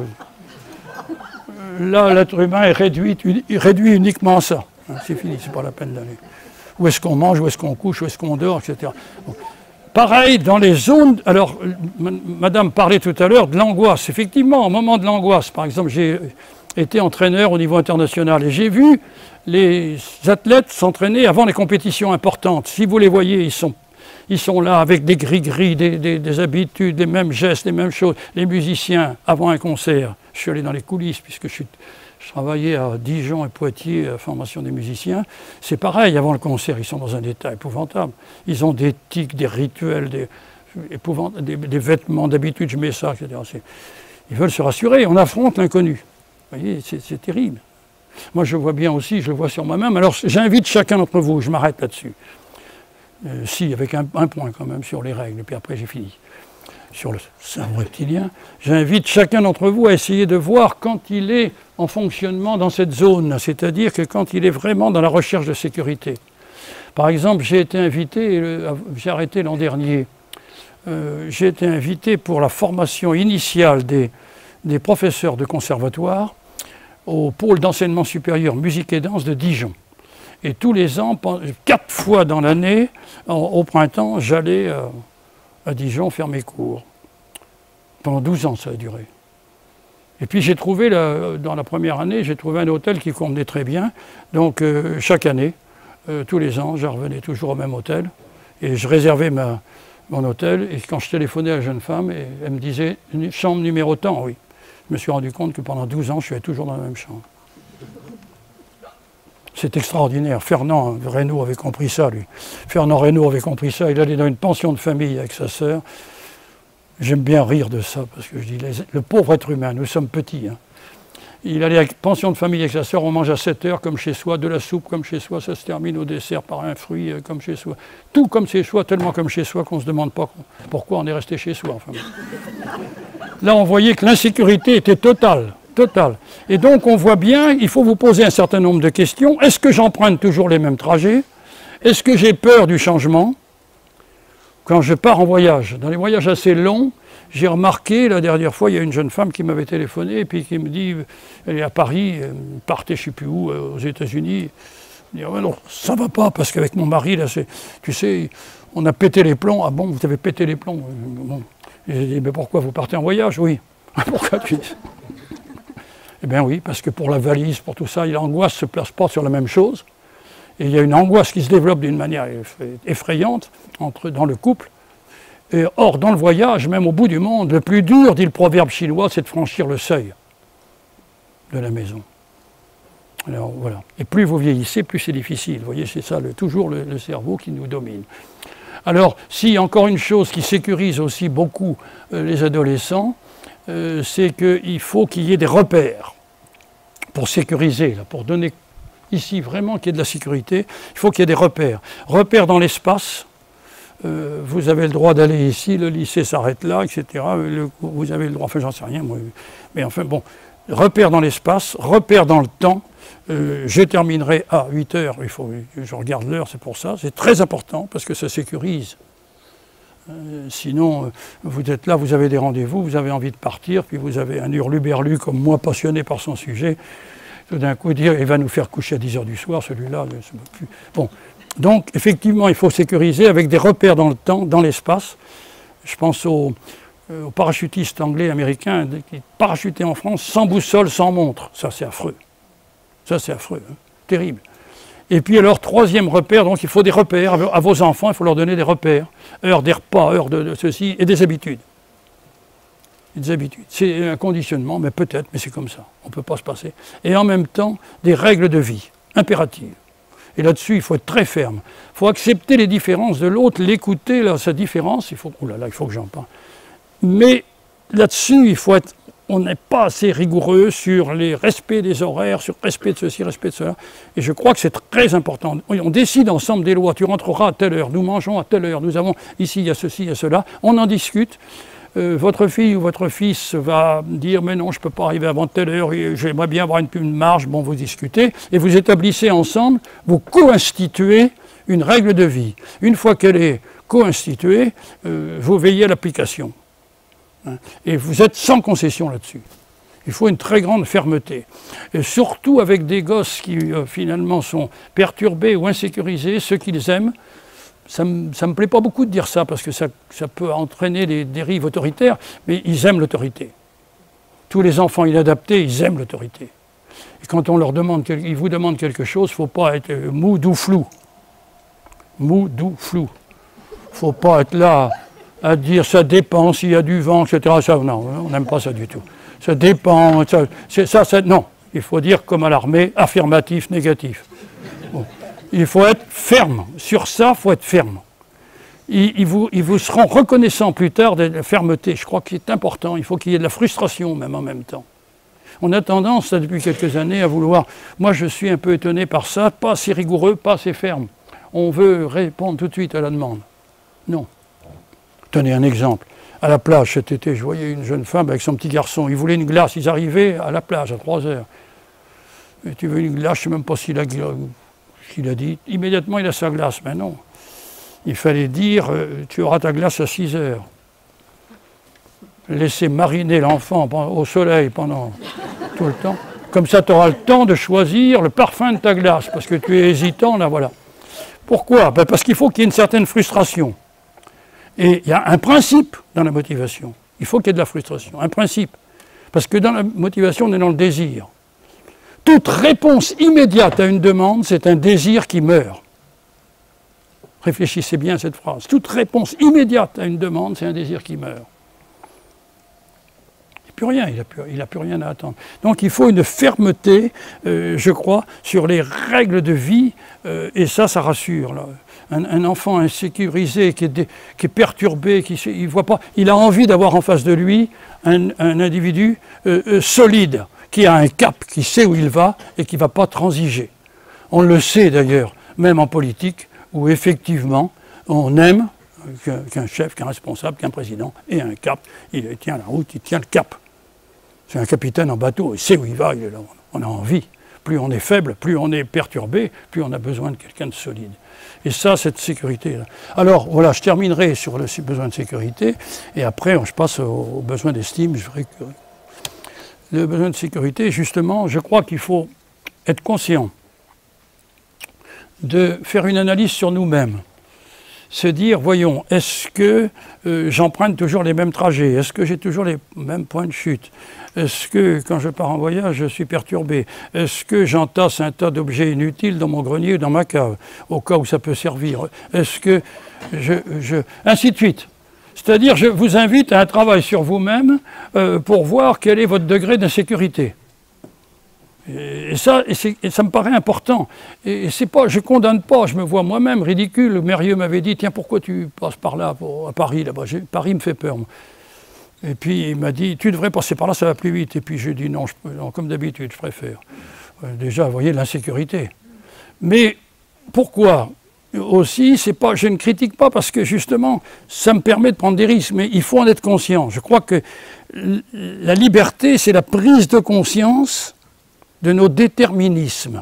vous... là l'être humain est réduit, réduit uniquement à ça. C'est fini, c'est pas la peine d'aller. Où est-ce qu'on mange, où est-ce qu'on couche, où est-ce qu'on dort, et cetera. Bon. Pareil, dans les zones... Alors, madame parlait tout à l'heure de l'angoisse. Effectivement, au moment de l'angoisse, par exemple, j'ai été entraîneur au niveau international et j'ai vu les athlètes s'entraîner avant les compétitions importantes. Si vous les voyez, ils sont, ils sont là avec des gris-gris, des, des, des habitudes, les mêmes gestes, les mêmes choses. Les musiciens, avant un concert, je suis allé dans les coulisses puisque je, suis, je travaillais à Dijon et Poitiers à la formation des musiciens. C'est pareil, avant le concert, ils sont dans un état épouvantable. Ils ont des tics, des rituels, des, des, des vêtements d'habitude, je mets ça, et cetera. Ils veulent se rassurer, on affronte l'inconnu. Vous voyez, c'est terrible. Moi, je vois bien aussi, je le vois sur moi-même. Alors, j'invite chacun d'entre vous, je m'arrête là-dessus. Euh, si, avec un, un point quand même sur les règles, et puis après j'ai fini. Sur le cerveau reptilien, j'invite chacun d'entre vous à essayer de voir quand il est en fonctionnement dans cette zone, c'est-à-dire que quand il est vraiment dans la recherche de sécurité. Par exemple, j'ai été invité, j'ai arrêté l'an dernier, euh, j'ai été invité pour la formation initiale des des professeurs de conservatoire au pôle d'enseignement supérieur musique et danse de Dijon. Et tous les ans, quatre fois dans l'année, au printemps, j'allais à, à Dijon faire mes cours. Pendant douze ans, ça a duré. Et puis j'ai trouvé, la, dans la première année, j'ai trouvé un hôtel qui convenait très bien. Donc euh, chaque année, euh, tous les ans, je revenais toujours au même hôtel. Et je réservais ma, mon hôtel. Et quand je téléphonais à la jeune femme, et elle me disait « chambre numéro tant », oui. Je me suis rendu compte que pendant douze ans, je suis toujours dans la même chambre. C'est extraordinaire. Fernand Reynaud avait compris ça, lui. Fernand Reynaud avait compris ça. Il allait dans une pension de famille avec sa sœur. J'aime bien rire de ça, parce que je dis, les, le pauvre être humain, nous sommes petits. Hein. Il allait avec pension de famille avec sa sœur, on mange à sept heures comme chez soi, de la soupe comme chez soi, ça se termine au dessert par un fruit euh, comme chez soi. Tout comme chez soi, tellement comme chez soi qu'on ne se demande pas pourquoi on est resté chez soi. Enfin. Là, on voyait que l'insécurité était totale, totale. Et donc, on voit bien, il faut vous poser un certain nombre de questions. Est-ce que j'emprunte toujours les mêmes trajets? Est-ce que j'ai peur du changement? Quand je pars en voyage, dans les voyages assez longs, j'ai remarqué, la dernière fois, il y a une jeune femme qui m'avait téléphoné et puis qui me dit, elle est à Paris, elle partait je ne sais plus où, aux États-Unis. Elle dit, oh, non, ça ne va pas, parce qu'avec mon mari, là, tu sais, on a pété les plombs. Ah bon, vous avez pété les plombs? Bon. J'ai dit, mais pourquoi vous partez en voyage? Oui. Pourquoi tu dis? Eh bien oui, parce que pour la valise, pour tout ça, l'angoisse ne se place pas sur la même chose. Et il y a une angoisse qui se développe d'une manière effrayante entre, dans le couple. Et or, dans le voyage, même au bout du monde, le plus dur, dit le proverbe chinois, c'est de franchir le seuil de la maison. Alors, voilà. Et plus vous vieillissez, plus c'est difficile. Vous voyez, c'est ça, le, toujours le, le cerveau qui nous domine. Alors, si encore une chose qui sécurise aussi beaucoup euh, les adolescents, euh, c'est qu'il faut qu'il y ait des repères pour sécuriser, là, pour donner ici vraiment qu'il y ait de la sécurité. Il faut qu'il y ait des repères. Repères dans l'espace. Euh, vous avez le droit d'aller ici, le lycée s'arrête là, et cetera. Le, vous avez le droit, enfin j'en sais rien, moi, mais enfin bon, repères dans l'espace, repères dans le temps. Euh, je terminerai à huit heures, il faut que je regarde l'heure, c'est pour ça. C'est très important parce que ça sécurise. Euh, sinon, euh, vous êtes là, vous avez des rendez-vous, vous avez envie de partir, puis vous avez un hurluberlu comme moi, passionné par son sujet. Tout d'un coup, dire, il va nous faire coucher à dix heures du soir, celui-là. Bon. Donc, effectivement, il faut sécuriser avec des repères dans le temps, dans l'espace. Je pense aux, euh, aux parachutistes anglais, américains, qui parachutaient en France sans boussole, sans montre. Ça, c'est affreux. Ça, c'est affreux, hein. Terrible. Et puis, alors, troisième repère, donc il faut des repères. À vos enfants, il faut leur donner des repères. Heure des repas, heure de, de ceci, et des habitudes. Des habitudes. C'est un conditionnement, mais peut-être, mais c'est comme ça. On ne peut pas se passer. Et en même temps, des règles de vie impératives. Et là-dessus, il faut être très ferme. Il faut accepter les différences de l'autre, l'écouter, sa différence. Il faut, oh là là, il faut que j'en parle. Mais là-dessus, il faut être, on n'est pas assez rigoureux sur les respects des horaires, sur le respect de ceci, respect de cela. Et je crois que c'est très important. On décide ensemble des lois. Tu rentreras à telle heure, nous mangeons à telle heure, nous avons ici, il y a ceci, il y a cela. On en discute. Euh, votre fille ou votre fils va dire « mais non, je ne peux pas arriver avant telle heure, j'aimerais bien avoir une, une marge », bon, vous discutez, et vous établissez ensemble, vous co-instituez une règle de vie. Une fois qu'elle est co-instituée, euh, vous veillez à l'application. Hein, et vous êtes sans concession là-dessus. Il faut une très grande fermeté. Et surtout avec des gosses qui euh, finalement sont perturbés ou insécurisés, ceux qu'ils aiment. Ça ne me, me plaît pas beaucoup de dire ça, parce que ça, ça peut entraîner des dérives autoritaires, mais ils aiment l'autorité. Tous les enfants inadaptés, ils aiment l'autorité. Et quand on leur demande, ils vous demandent quelque chose, il ne faut pas être mou, doux, flou. Mou, doux, flou. Il ne faut pas être là à dire ça dépend s'il y a du vent, et cetera. Ça, non, on n'aime pas ça du tout. Ça dépend, ça, ça, ça, non. Il faut dire comme à l'armée, affirmatif, négatif. Bon. Il faut être ferme. Sur ça, il faut être ferme. Ils, ils, vous, ils vous seront reconnaissants plus tard de la fermeté. Je crois que c'est important. Il faut qu'il y ait de la frustration même en même temps. On a tendance, là, depuis quelques années, à vouloir... Moi, je suis un peu étonné par ça. Pas assez rigoureux, pas assez ferme. On veut répondre tout de suite à la demande. Non. Tenez un exemple. À la plage cet été, je voyais une jeune femme avec son petit garçon. Ils voulaient une glace. Ils arrivaient à la plage à trois heures. Et tu veux une glace, je ne sais même pas s'il a... qu'il a dit, immédiatement il a sa glace, mais non. Il fallait dire, euh, tu auras ta glace à six heures. Laisser mariner l'enfant au soleil pendant tout le temps. Comme ça, tu auras le temps de choisir le parfum de ta glace, parce que tu es hésitant, là, voilà. Pourquoi? Ben parce qu'il faut qu'il y ait une certaine frustration. Et il y a un principe dans la motivation. Il faut qu'il y ait de la frustration, un principe. Parce que dans la motivation, on est dans le désir. Toute réponse immédiate à une demande, c'est un désir qui meurt. Réfléchissez bien à cette phrase. Toute réponse immédiate à une demande, c'est un désir qui meurt. Il n'y a plus rien, il n'a plus, il n'a plus rien à attendre. Donc il faut une fermeté, euh, je crois, sur les règles de vie, euh, et ça, ça rassure. Là. Un, un enfant insécurisé, qui est, dé, qui est perturbé, qui il voit pas, il a envie d'avoir en face de lui un, un individu euh, euh, solide, qui a un cap, qui sait où il va et qui ne va pas transiger. On le sait d'ailleurs, même en politique, où effectivement on aime qu'un chef, qu'un responsable, qu'un président ait un cap, il tient la route, il tient le cap. C'est un capitaine en bateau, il sait où il va, il est là, on a envie. Plus on est faible, plus on est perturbé, plus on a besoin de quelqu'un de solide. Et ça, cette sécurité-là. Alors, voilà, je terminerai sur le besoin de sécurité, et après, je passe aux besoins d'estime. Je ferai que... Le besoin de sécurité, justement, je crois qu'il faut être conscient de faire une analyse sur nous-mêmes. Se dire, voyons, est-ce que euh, j'emprunte toujours les mêmes trajets? Est-ce que j'ai toujours les mêmes points de chute? Est-ce que, quand je pars en voyage, je suis perturbé? Est-ce que j'entasse un tas d'objets inutiles dans mon grenier ou dans ma cave, au cas où ça peut servir? Est-ce que je, je... ainsi de suite. C'est-à-dire, je vous invite à un travail sur vous-même euh, pour voir quel est votre degré d'insécurité. Et, et, ça, et, et ça me paraît important. Et, et c'est pas, je ne condamne pas, je me vois moi-même ridicule. Mérieux m'avait dit, tiens, pourquoi tu passes par là, pour, à Paris, là-bas? Paris me fait peur, moi. Et puis il m'a dit, tu devrais passer par là, ça va plus vite. Et puis j'ai dit, non, je, non comme d'habitude, je préfère. Euh, déjà, vous voyez, l'insécurité. Mais pourquoi? Aussi, c'est pas, je ne critique pas parce que justement, ça me permet de prendre des risques, mais il faut en être conscient. Je crois que la liberté, c'est la prise de conscience de nos déterminismes.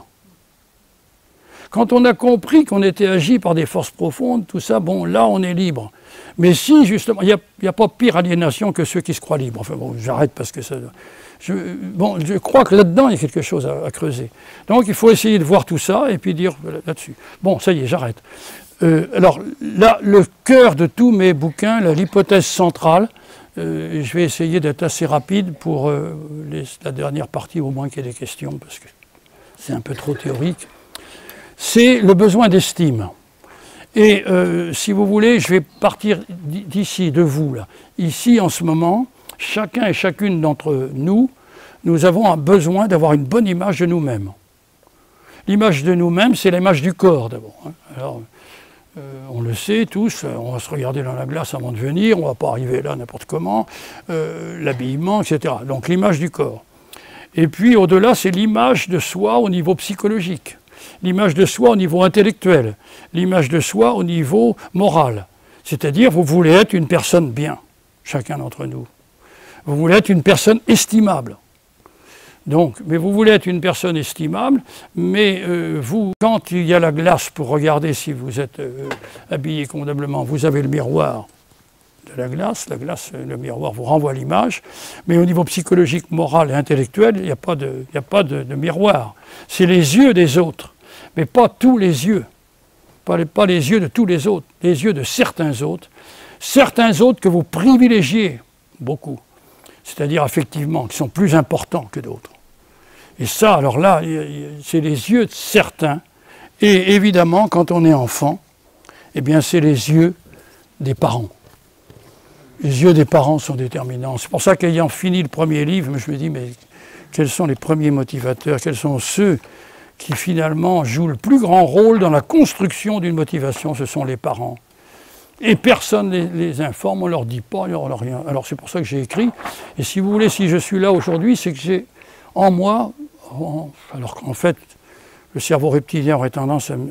Quand on a compris qu'on était agi par des forces profondes, tout ça, bon, là, on est libre. Mais si, justement, il n'y a, a pas pire aliénation que ceux qui se croient libres. Enfin bon, j'arrête parce que ça... Je, bon, je crois que là-dedans, il y a quelque chose à, à creuser. Donc, il faut essayer de voir tout ça et puis dire là-dessus. Bon, ça y est, j'arrête. Euh, alors, là, le cœur de tous mes bouquins, l'hypothèse centrale, euh, je vais essayer d'être assez rapide pour euh, les, la dernière partie, au moins qu'il y ait des questions, parce que c'est un peu trop théorique. C'est le besoin d'estime. Et euh, si vous voulez, je vais partir d'ici, de vous, là. Ici, en ce moment, chacun et chacune d'entre nous, nous avons un besoin d'avoir une bonne image de nous-mêmes. L'image de nous-mêmes, c'est l'image du corps, d'abord. Hein. Alors, euh, on le sait tous, on va se regarder dans la glace avant de venir, on ne va pas arriver là n'importe comment, euh, l'habillement, et cetera. Donc l'image du corps. Et puis, au-delà, c'est l'image de soi au niveau psychologique. L'image de soi au niveau intellectuel, l'image de soi au niveau moral. C'est-à-dire, vous voulez être une personne bien, chacun d'entre nous. Vous voulez être une personne estimable. Donc, mais vous voulez être une personne estimable, mais euh, vous, quand il y a la glace pour regarder si vous êtes euh, habillé convenablement, vous avez le miroir de la glace, la glace, le miroir vous renvoie l'image, mais au niveau psychologique, moral et intellectuel, il n'y a pas de, il n'y a pas de, de miroir. C'est les yeux des autres, mais pas tous les yeux, pas les, pas les yeux de tous les autres, les yeux de certains autres, certains autres que vous privilégiez beaucoup, c'est-à-dire effectivement qui sont plus importants que d'autres. Et ça, alors là, c'est les yeux de certains, et évidemment, quand on est enfant, eh bien c'est les yeux des parents. Les yeux des parents sont déterminants. C'est pour ça qu'ayant fini le premier livre, je me dis, mais quels sont les premiers motivateurs? Quels sont ceux qui finalement jouent le plus grand rôle dans la construction d'une motivation? Ce sont les parents. Et personne ne les, les informe, on ne leur dit pas, on ne leur rien. Alors c'est pour ça que j'ai écrit. Et si vous voulez, si je suis là aujourd'hui, c'est que j'ai en moi, en, alors qu'en fait, le cerveau reptilien aurait tendance à me...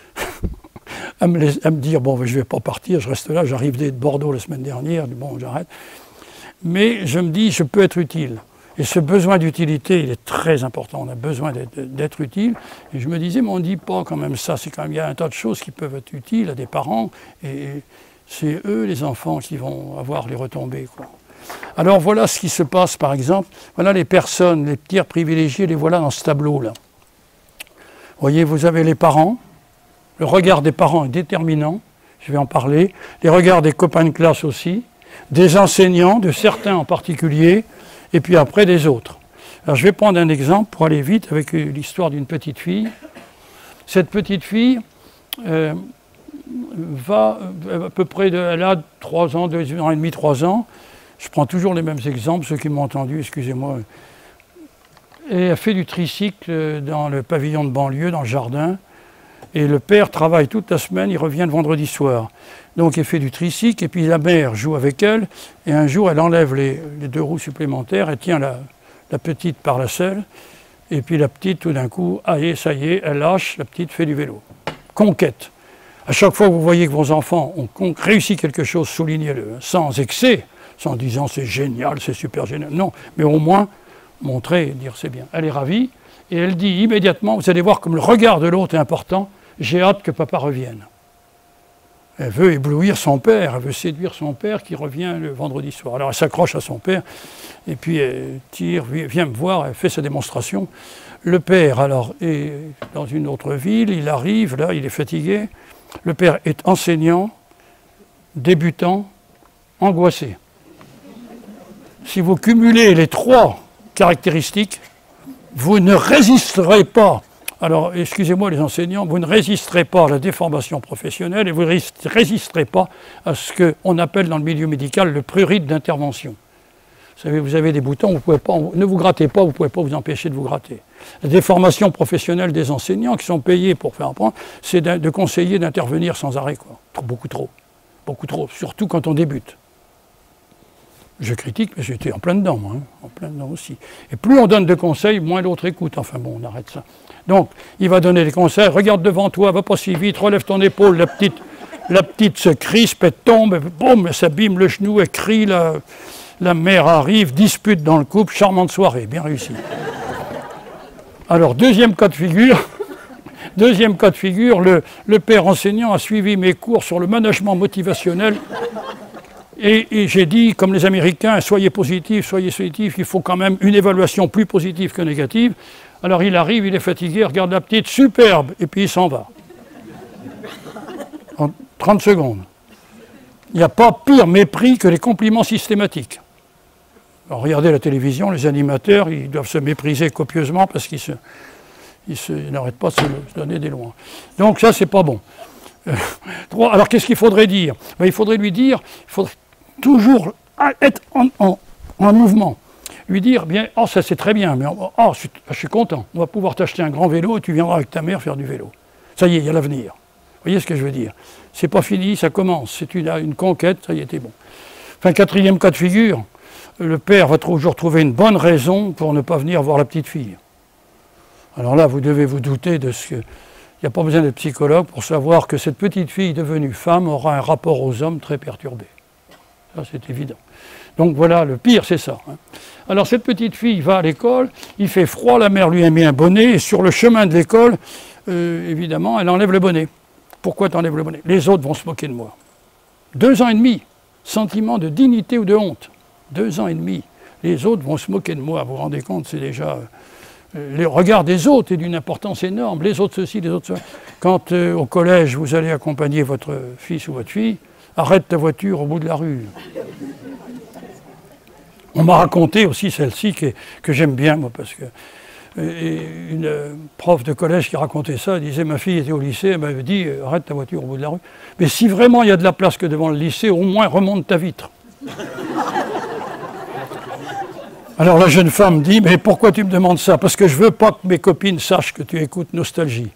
À me, les, à me dire, bon, je ne vais pas partir, je reste là, j'arrive de Bordeaux la semaine dernière, bon, j'arrête. Mais je me dis, je peux être utile. Et ce besoin d'utilité, il est très important, on a besoin d'être utile. Et je me disais, mais on ne dit pas quand même ça, c'est quand même, il y a un tas de choses qui peuvent être utiles à des parents, et c'est eux, les enfants, qui vont avoir les retombées, quoi. Alors voilà ce qui se passe, par exemple, voilà les personnes, les tiers privilégiés, les voilà dans ce tableau-là. Vous voyez, vous avez les parents. Le regard des parents est déterminant, je vais en parler. Les regards des copains de classe aussi, des enseignants, de certains en particulier, et puis après des autres. Alors je vais prendre un exemple pour aller vite avec l'histoire d'une petite fille. Cette petite fille euh, va à peu près, de, elle a trois ans, deux ans et demi, trois ans. Je prends toujours les mêmes exemples, ceux qui m'ont entendu, excusez-moi. Et elle fait du tricycle dans le pavillon de banlieue, dans le jardin. Et le père travaille toute la semaine, il revient le vendredi soir. Donc elle fait du tricycle, et puis la mère joue avec elle, et un jour elle enlève les, les deux roues supplémentaires, elle tient la, la petite par la selle, et puis la petite tout d'un coup, allez, ça y est, elle lâche, la petite fait du vélo. Conquête. À chaque fois que vous voyez que vos enfants ont réussi quelque chose, soulignez-le, sans excès, sans disant c'est génial, c'est super génial, non, mais au moins montrer, dire c'est bien. Elle est ravie, et elle dit immédiatement, vous allez voir comme le regard de l'autre est important, j'ai hâte que papa revienne. Elle veut éblouir son père, elle veut séduire son père qui revient le vendredi soir. Alors elle s'accroche à son père, et puis elle tire, vient me voir, elle fait sa démonstration. Le père, alors, est dans une autre ville, il arrive, là, il est fatigué. Le père est enseignant, débutant, angoissé. Si vous cumulez les trois caractéristiques, vous ne résisterez pas. Alors, excusez-moi les enseignants, vous ne résisterez pas à la déformation professionnelle et vous ne résisterez pas à ce qu'on appelle dans le milieu médical le prurite d'intervention. Vous savez, vous avez des boutons, vous pouvez pas, ne vous grattez pas, vous ne pouvez pas vous empêcher de vous gratter. des formations professionnelles des enseignants qui sont payés pour faire apprendre, c'est de, de conseiller d'intervenir sans arrêt, quoi. Beaucoup trop. Beaucoup trop, surtout quand on débute. Je critique, mais j'étais en plein dedans, moi, hein, en plein dedans aussi. Et plus on donne de conseils, moins l'autre écoute. Enfin bon, on arrête ça. Donc, il va donner des conseils. Regarde devant toi, va pas si vite, relève ton épaule. La petite, la petite se crispe, elle tombe, et boum, elle s'abîme le genou, elle crie, la, la mère arrive, dispute dans le couple, charmante soirée, bien réussi. Alors, deuxième cas de figure. Deuxième cas de figure, le, le père enseignant a suivi mes cours sur le management motivationnel. Et, et j'ai dit, comme les Américains, soyez positifs, soyez positifs, il faut quand même une évaluation plus positive que négative. Alors il arrive, il est fatigué, regarde la petite, superbe, et puis il s'en va. En trente secondes. Il n'y a pas pire mépris que les compliments systématiques. Alors regardez la télévision, les animateurs, ils doivent se mépriser copieusement parce qu'ils se, ils se, ils n'arrêtent pas de se donner des lois. Donc ça, c'est pas bon. Euh, alors qu'est-ce qu'il faudrait dire? Ben, il faudrait lui dire, il faudrait toujours être en, en, en mouvement. Lui dire, bien, oh ça c'est très bien, mais oh, je, je suis content, on va pouvoir t'acheter un grand vélo et tu viendras avec ta mère faire du vélo. Ça y est, il y a l'avenir. Vous voyez ce que je veux dire? C'est pas fini, ça commence, c'est une, une conquête, ça y est, c'est bon. Enfin, quatrième cas de figure, le père va toujours trouver une bonne raison pour ne pas venir voir la petite fille. Alors là, vous devez vous douter de ce que... Il n'y a pas besoin d'être psychologue pour savoir que cette petite fille devenue femme aura un rapport aux hommes très perturbé. Ça, c'est évident. Donc voilà, le pire, c'est ça. Hein. Alors cette petite fille va à l'école, il fait froid, la mère lui a mis un bonnet, et sur le chemin de l'école, euh, évidemment, elle enlève le bonnet. Pourquoi tu enlèves le bonnet? Les autres vont se moquer de moi. Deux ans et demi, sentiment de dignité ou de honte. Deux ans et demi. Les autres vont se moquer de moi, vous vous rendez compte, c'est déjà... Euh, le regard des autres est d'une importance énorme. Les autres ceci, les autres cela. Quand euh, au collège, vous allez accompagner votre fils ou votre fille, arrête ta voiture au bout de la rue. On m'a raconté aussi celle-ci que, que j'aime bien, moi, parce que euh, une euh, prof de collège qui racontait ça, elle disait, ma fille était au lycée, elle m'avait dit, euh, arrête ta voiture au bout de la rue. Mais si vraiment il y a de la place que devant le lycée, au moins remonte ta vitre. Alors la jeune femme dit, mais pourquoi tu me demandes ça? Parce que je ne veux pas que mes copines sachent que tu écoutes Nostalgie.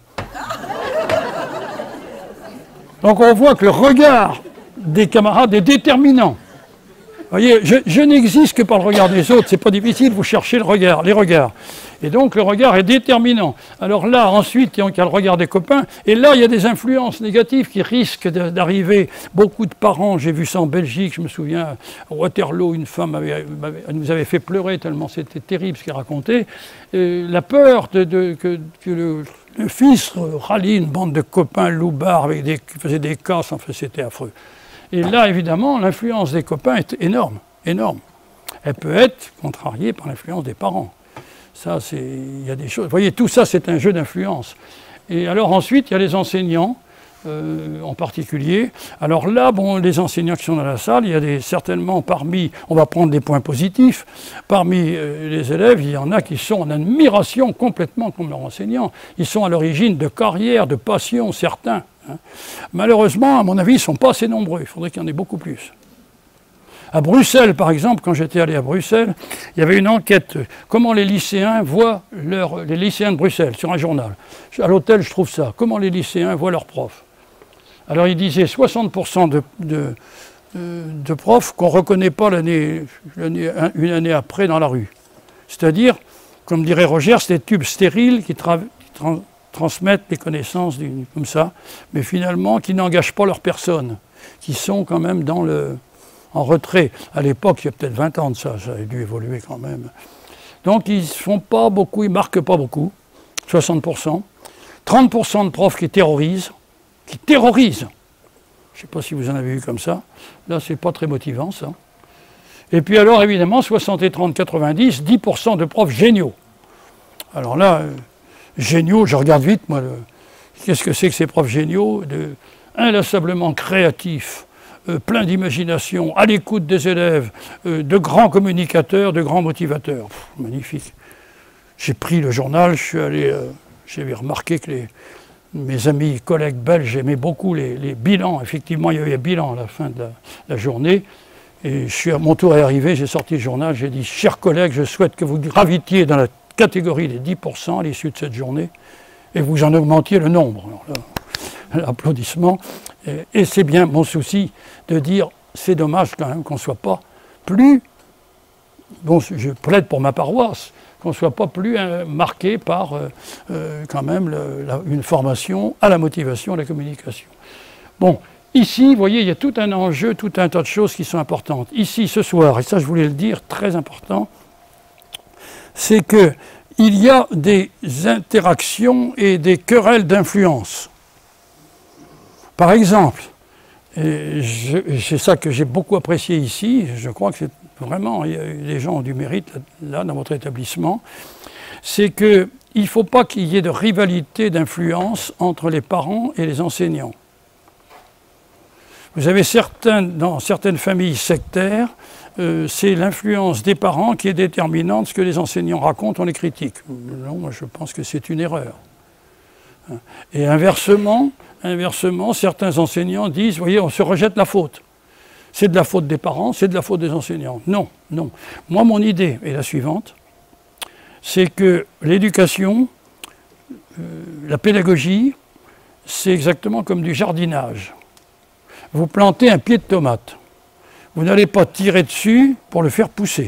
Donc on voit que le regard des camarades est déterminant. Vous voyez, je, je n'existe que par le regard des autres, c'est pas difficile, vous cherchez le regard, les regards. Et donc le regard est déterminant. Alors là, ensuite, il y a le regard des copains, et là, il y a des influences négatives qui risquent d'arriver. Beaucoup de parents, j'ai vu ça en Belgique, je me souviens, à Waterloo, une femme avait, elle nous avait fait pleurer tellement c'était terrible ce qu'elle racontait. Euh, la peur de, de, que, que le, le fils rallie une bande de copains loupards avec des, qui faisaient des casses, enfin c'était affreux. Et là, évidemment, l'influence des copains est énorme, énorme. Elle peut être contrariée par l'influence des parents. Ça, c'est, il y a des choses. Vous voyez, tout ça, c'est un jeu d'influence. Et alors ensuite, il y a les enseignants, euh, en particulier. Alors là, bon, les enseignants qui sont dans la salle, il y a des, certainement parmi, on va prendre des points positifs, parmi euh, les élèves, il y en a qui sont en admiration complètement comme leurs enseignants. Ils sont à l'origine de carrières, de passions, certains. Hein. Malheureusement, à mon avis, ils ne sont pas assez nombreux. Il faudrait qu'il y en ait beaucoup plus. À Bruxelles, par exemple, quand j'étais allé à Bruxelles, il y avait une enquête. Comment les lycéens voient leur, les lycéens de Bruxelles sur un journal. À l'hôtel, je trouve ça. Comment les lycéens voient leurs profs. Alors, il disait soixante pour cent de, de, de profs qu'on ne reconnaît pas l'année, une année après dans la rue. C'est-à-dire, comme dirait Roger, c'est des tubes stériles qui, tra, qui tra, transmettent des connaissances comme ça, mais finalement qui n'engagent pas leur personne, qui sont quand même dans le... en retrait. À l'époque, il y a peut-être vingt ans de ça, ça a dû évoluer quand même. Donc ils ne font pas beaucoup, ils ne marquent pas beaucoup, soixante pour cent. trente pour cent de profs qui terrorisent, qui terrorisent. Je ne sais pas si vous en avez vu comme ça. Là, c'est pas très motivant, ça. Et puis alors, évidemment, soixante et trente, quatre-vingt-dix, dix pour cent de profs géniaux. Alors là, euh, géniaux, je regarde vite, moi, qu'est-ce que c'est que ces profs géniaux, de, inlassablement créatifs, Euh, plein d'imagination, à l'écoute des élèves, euh, de grands communicateurs, de grands motivateurs. Pff, magnifique. J'ai pris le journal, je suis allé, euh, j'ai remarqué que les, mes amis, collègues belges aimaient beaucoup les, les bilans. Effectivement, il y avait un bilan à la fin de la, la journée. Et je suis, à mon tour est arrivé, j'ai sorti le journal, j'ai dit, chers collègues, je souhaite que vous gravitiez dans la catégorie des dix pour cent à l'issue de cette journée, et vous en augmentiez le nombre. Applaudissements. Et, et c'est bien mon souci de dire, c'est dommage quand même qu'on ne soit pas plus, bon, je plaide pour ma paroisse, qu'on ne soit pas plus euh, marqué par euh, euh, quand même le, la, une formation à la motivation, à la communication. Bon, ici, vous voyez, il y a tout un enjeu, tout un tas de choses qui sont importantes. Ici, ce soir, et ça je voulais le dire, très important, c'est qu'il y a des interactions et des querelles d'influence. Par exemple, c'est ça que j'ai beaucoup apprécié ici, je crois que c'est vraiment, il y a eu des gens ont du mérite là, dans votre établissement, c'est qu'il ne faut pas qu'il y ait de rivalité d'influence entre les parents et les enseignants. Vous avez certains, dans certaines familles sectaires, euh, c'est l'influence des parents qui est déterminante. Ce que les enseignants racontent, on les critique. Non, moi je pense que c'est une erreur. Et inversement, inversement, certains enseignants disent, vous voyez, on se rejette la faute. C'est de la faute des parents, c'est de la faute des enseignants. Non, non. Moi, mon idée est la suivante, c'est que l'éducation, euh, la pédagogie, c'est exactement comme du jardinage. Vous plantez un pied de tomate. Vous n'allez pas tirer dessus pour le faire pousser.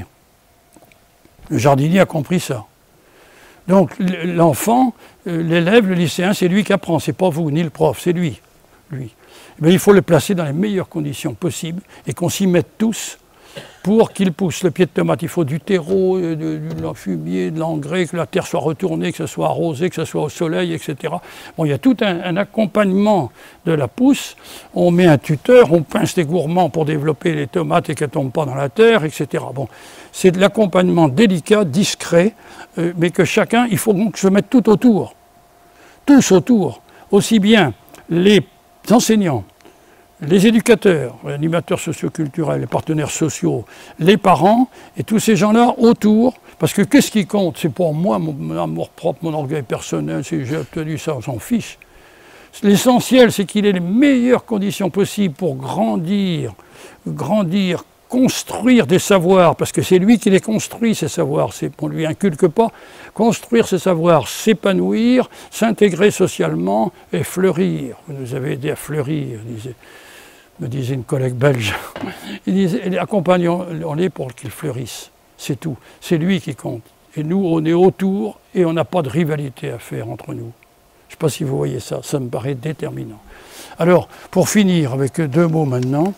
Le jardinier a compris ça. Donc l'enfant, l'élève, le lycéen, c'est lui qui apprend, c'est pas vous, ni le prof, c'est lui. lui. Mais il faut le placer dans les meilleures conditions possibles et qu'on s'y mette tous pour qu'il pousse. Le pied de tomate, il faut du terreau, de, de, de fumier, de l'engrais, que la terre soit retournée, que ce soit arrosé, que ce soit au soleil, et cetera. Bon, il y a tout un, un accompagnement de la pousse. On met un tuteur, on pince les gourmands pour développer les tomates et qu'elles ne tombent pas dans la terre, et cetera. Bon, c'est de l'accompagnement délicat, discret, euh, mais que chacun, il faut donc se mettre tout autour. Tous autour. Aussi bien les enseignants, les éducateurs, les animateurs socioculturels, les partenaires sociaux, les parents et tous ces gens-là autour, parce que qu'est-ce qui compte? C'est pour moi, mon, mon amour propre, mon orgueil personnel, si j'ai obtenu ça, on s'en fiche. L'essentiel, c'est qu'il ait les meilleures conditions possibles pour grandir, grandir, construire des savoirs, parce que c'est lui qui les construit, ces savoirs, on ne lui inculque pas. Construire ces savoirs, s'épanouir, s'intégrer socialement et fleurir. Vous nous avez aidé à fleurir, disait, me disait une collègue belge. Il disait, accompagnons-les pour qu'ils fleurissent, c'est tout. C'est lui qui compte. Et nous, on est autour et on n'a pas de rivalité à faire entre nous. Je ne sais pas si vous voyez ça, ça me paraît déterminant. Alors, pour finir avec deux mots maintenant,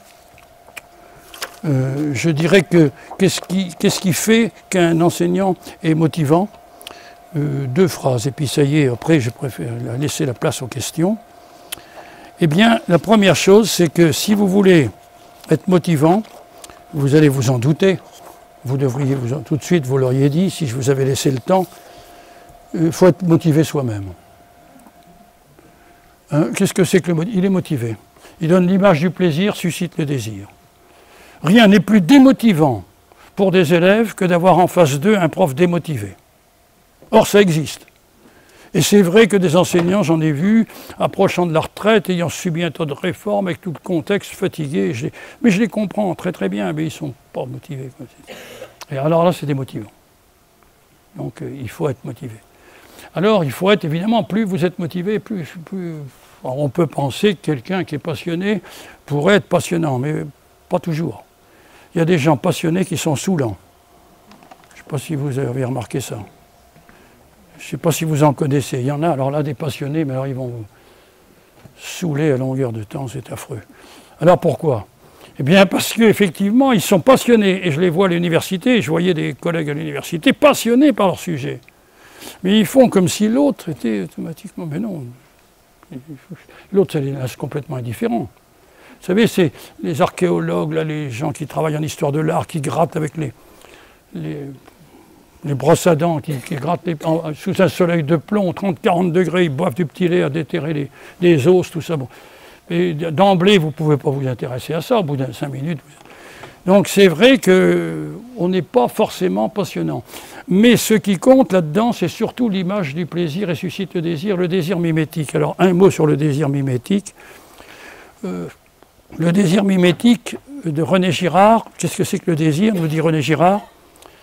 Euh, je dirais que qu'est-ce qui, qu'est-ce qui fait qu'un enseignant est motivant? euh, Deux phrases, et puis ça y est, après je préfère laisser la place aux questions. Eh bien, la première chose, c'est que si vous voulez être motivant, vous allez vous en douter. Vous devriez vous en, tout de suite, vous l'auriez dit, si je vous avais laissé le temps, il euh, faut être motivé soi-même. Hein, qu'est-ce que c'est que le motivé? Il est motivé. Il donne l'image du plaisir, suscite le désir. Rien n'est plus démotivant pour des élèves que d'avoir en face d'eux un prof démotivé. Or, ça existe. Et c'est vrai que des enseignants, j'en ai vu, approchant de la retraite, ayant subi un tas de réformes, avec tout le contexte, fatigués. Je les... Mais je les comprends très très bien, mais ils ne sont pas motivés. Et alors là, c'est démotivant. Donc, euh, il faut être motivé. Alors, il faut être, évidemment, plus vous êtes motivé, plus... plus... Alors, on peut penser que quelqu'un qui est passionné pourrait être passionnant, mais pas toujours. Il y a des gens passionnés qui sont saoulants. Je ne sais pas si vous avez remarqué ça. Je ne sais pas si vous en connaissez. Il y en a, alors là, des passionnés, mais alors ils vont vous saouler à longueur de temps, c'est affreux. Alors pourquoi? Eh bien parce qu'effectivement, ils sont passionnés. Et je les vois à l'université, je voyais des collègues à l'université passionnés par leur sujet. Mais ils font comme si l'autre était automatiquement... Mais non, l'autre, ça les laisse complètement indifférents. Vous savez, c'est les archéologues, là, les gens qui travaillent en histoire de l'art, qui grattent avec les, les, les brosses à dents, qui, qui grattent les, en, sous un soleil de plomb, trente à quarante degrés, ils boivent du petit lait à déterrer les, les os, tout ça. Bon. Et d'emblée, vous ne pouvez pas vous intéresser à ça, au bout de cinq minutes. Vous... Donc c'est vrai qu'on n'est pas forcément passionnant. Mais ce qui compte là-dedans, c'est surtout l'image du plaisir et suscite le désir, le désir mimétique. Alors un mot sur le désir mimétique. Euh, Le désir mimétique de René Girard, qu'est-ce que c'est que le désir, nous dit René Girard?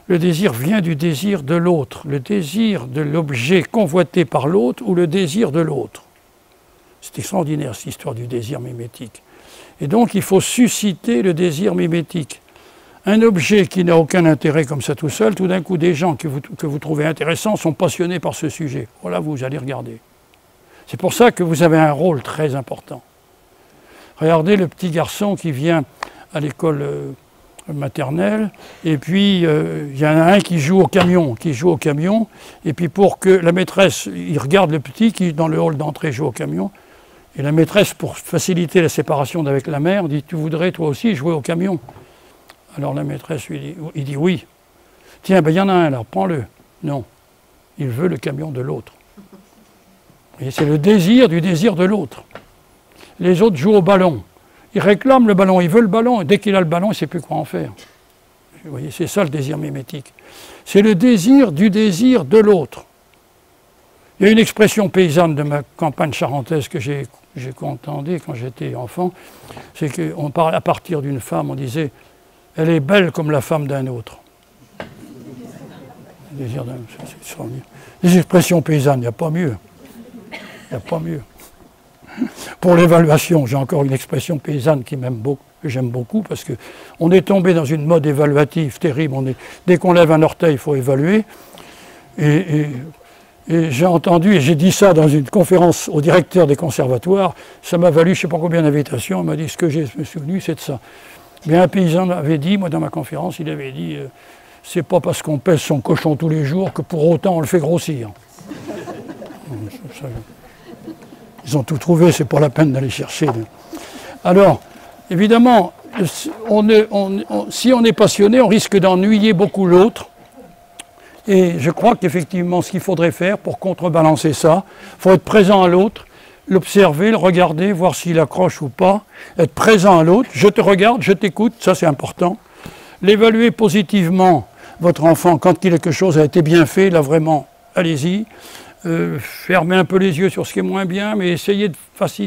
Le désir vient du désir de l'autre, le désir de l'objet convoité par l'autre ou le désir de l'autre. C'est extraordinaire cette histoire du désir mimétique. Et donc il faut susciter le désir mimétique. Un objet qui n'a aucun intérêt comme ça tout seul, tout d'un coup des gens que vous, que vous trouvez intéressants sont passionnés par ce sujet. Voilà, vous allez regarder. C'est pour ça que vous avez un rôle très important. Regardez le petit garçon qui vient à l'école euh, maternelle, et puis il euh, y en a un qui joue au camion, qui joue au camion, et puis pour que la maîtresse, il regarde le petit qui dans le hall d'entrée joue au camion, et la maîtresse, pour faciliter la séparation avec la mère, dit « Tu voudrais toi aussi jouer au camion ?» Alors la maîtresse lui dit, il dit « Oui. » « Tiens, ben il y en a un là, prends-le. » Non, il veut le camion de l'autre. Et c'est le désir du désir de l'autre. Les autres jouent au ballon. Ils réclament le ballon, ils veulent le ballon, et dès qu'il a le ballon, il ne sait plus quoi en faire. Vous voyez, c'est ça le désir mimétique. C'est le désir du désir de l'autre. Il y a une expression paysanne de ma campagne charentaise que j'ai entendue quand j'étais enfant, c'est qu'on parlait à partir d'une femme, on disait « Elle est belle comme la femme d'un autre ». Désir d'un, c'est extraordinaire. Les expressions paysannes, il n'y a pas mieux. Il n'y a pas mieux. Pour l'évaluation, j'ai encore une expression paysanne qui m'aime beaucoup, que j'aime beaucoup, parce qu'on est tombé dans une mode évaluative terrible. On est, dès qu'on lève un orteil, il faut évaluer. Et, et, et j'ai entendu, et j'ai dit ça dans une conférence au directeur des conservatoires, ça m'a valu je ne sais pas combien d'invitations, on m'a dit ce que j'ai me souvenu, c'est de ça. Mais un paysan m'avait dit, moi dans ma conférence, il avait dit, euh, c'est pas parce qu'on pèse son cochon tous les jours que pour autant on le fait grossir. Ils ont tout trouvé, c'est pas la peine d'aller chercher. Alors, évidemment, on est, on, on, si on est passionné, on risque d'ennuyer beaucoup l'autre. Et je crois qu'effectivement, ce qu'il faudrait faire pour contrebalancer ça, il faut être présent à l'autre, l'observer, le regarder, voir s'il accroche ou pas, être présent à l'autre. Je te regarde, je t'écoute, ça c'est important. L'évaluer positivement, votre enfant, quand quelque chose a été bien fait, là vraiment, allez-y. Euh, fermer un peu les yeux sur ce qui est moins bien, mais essayer de,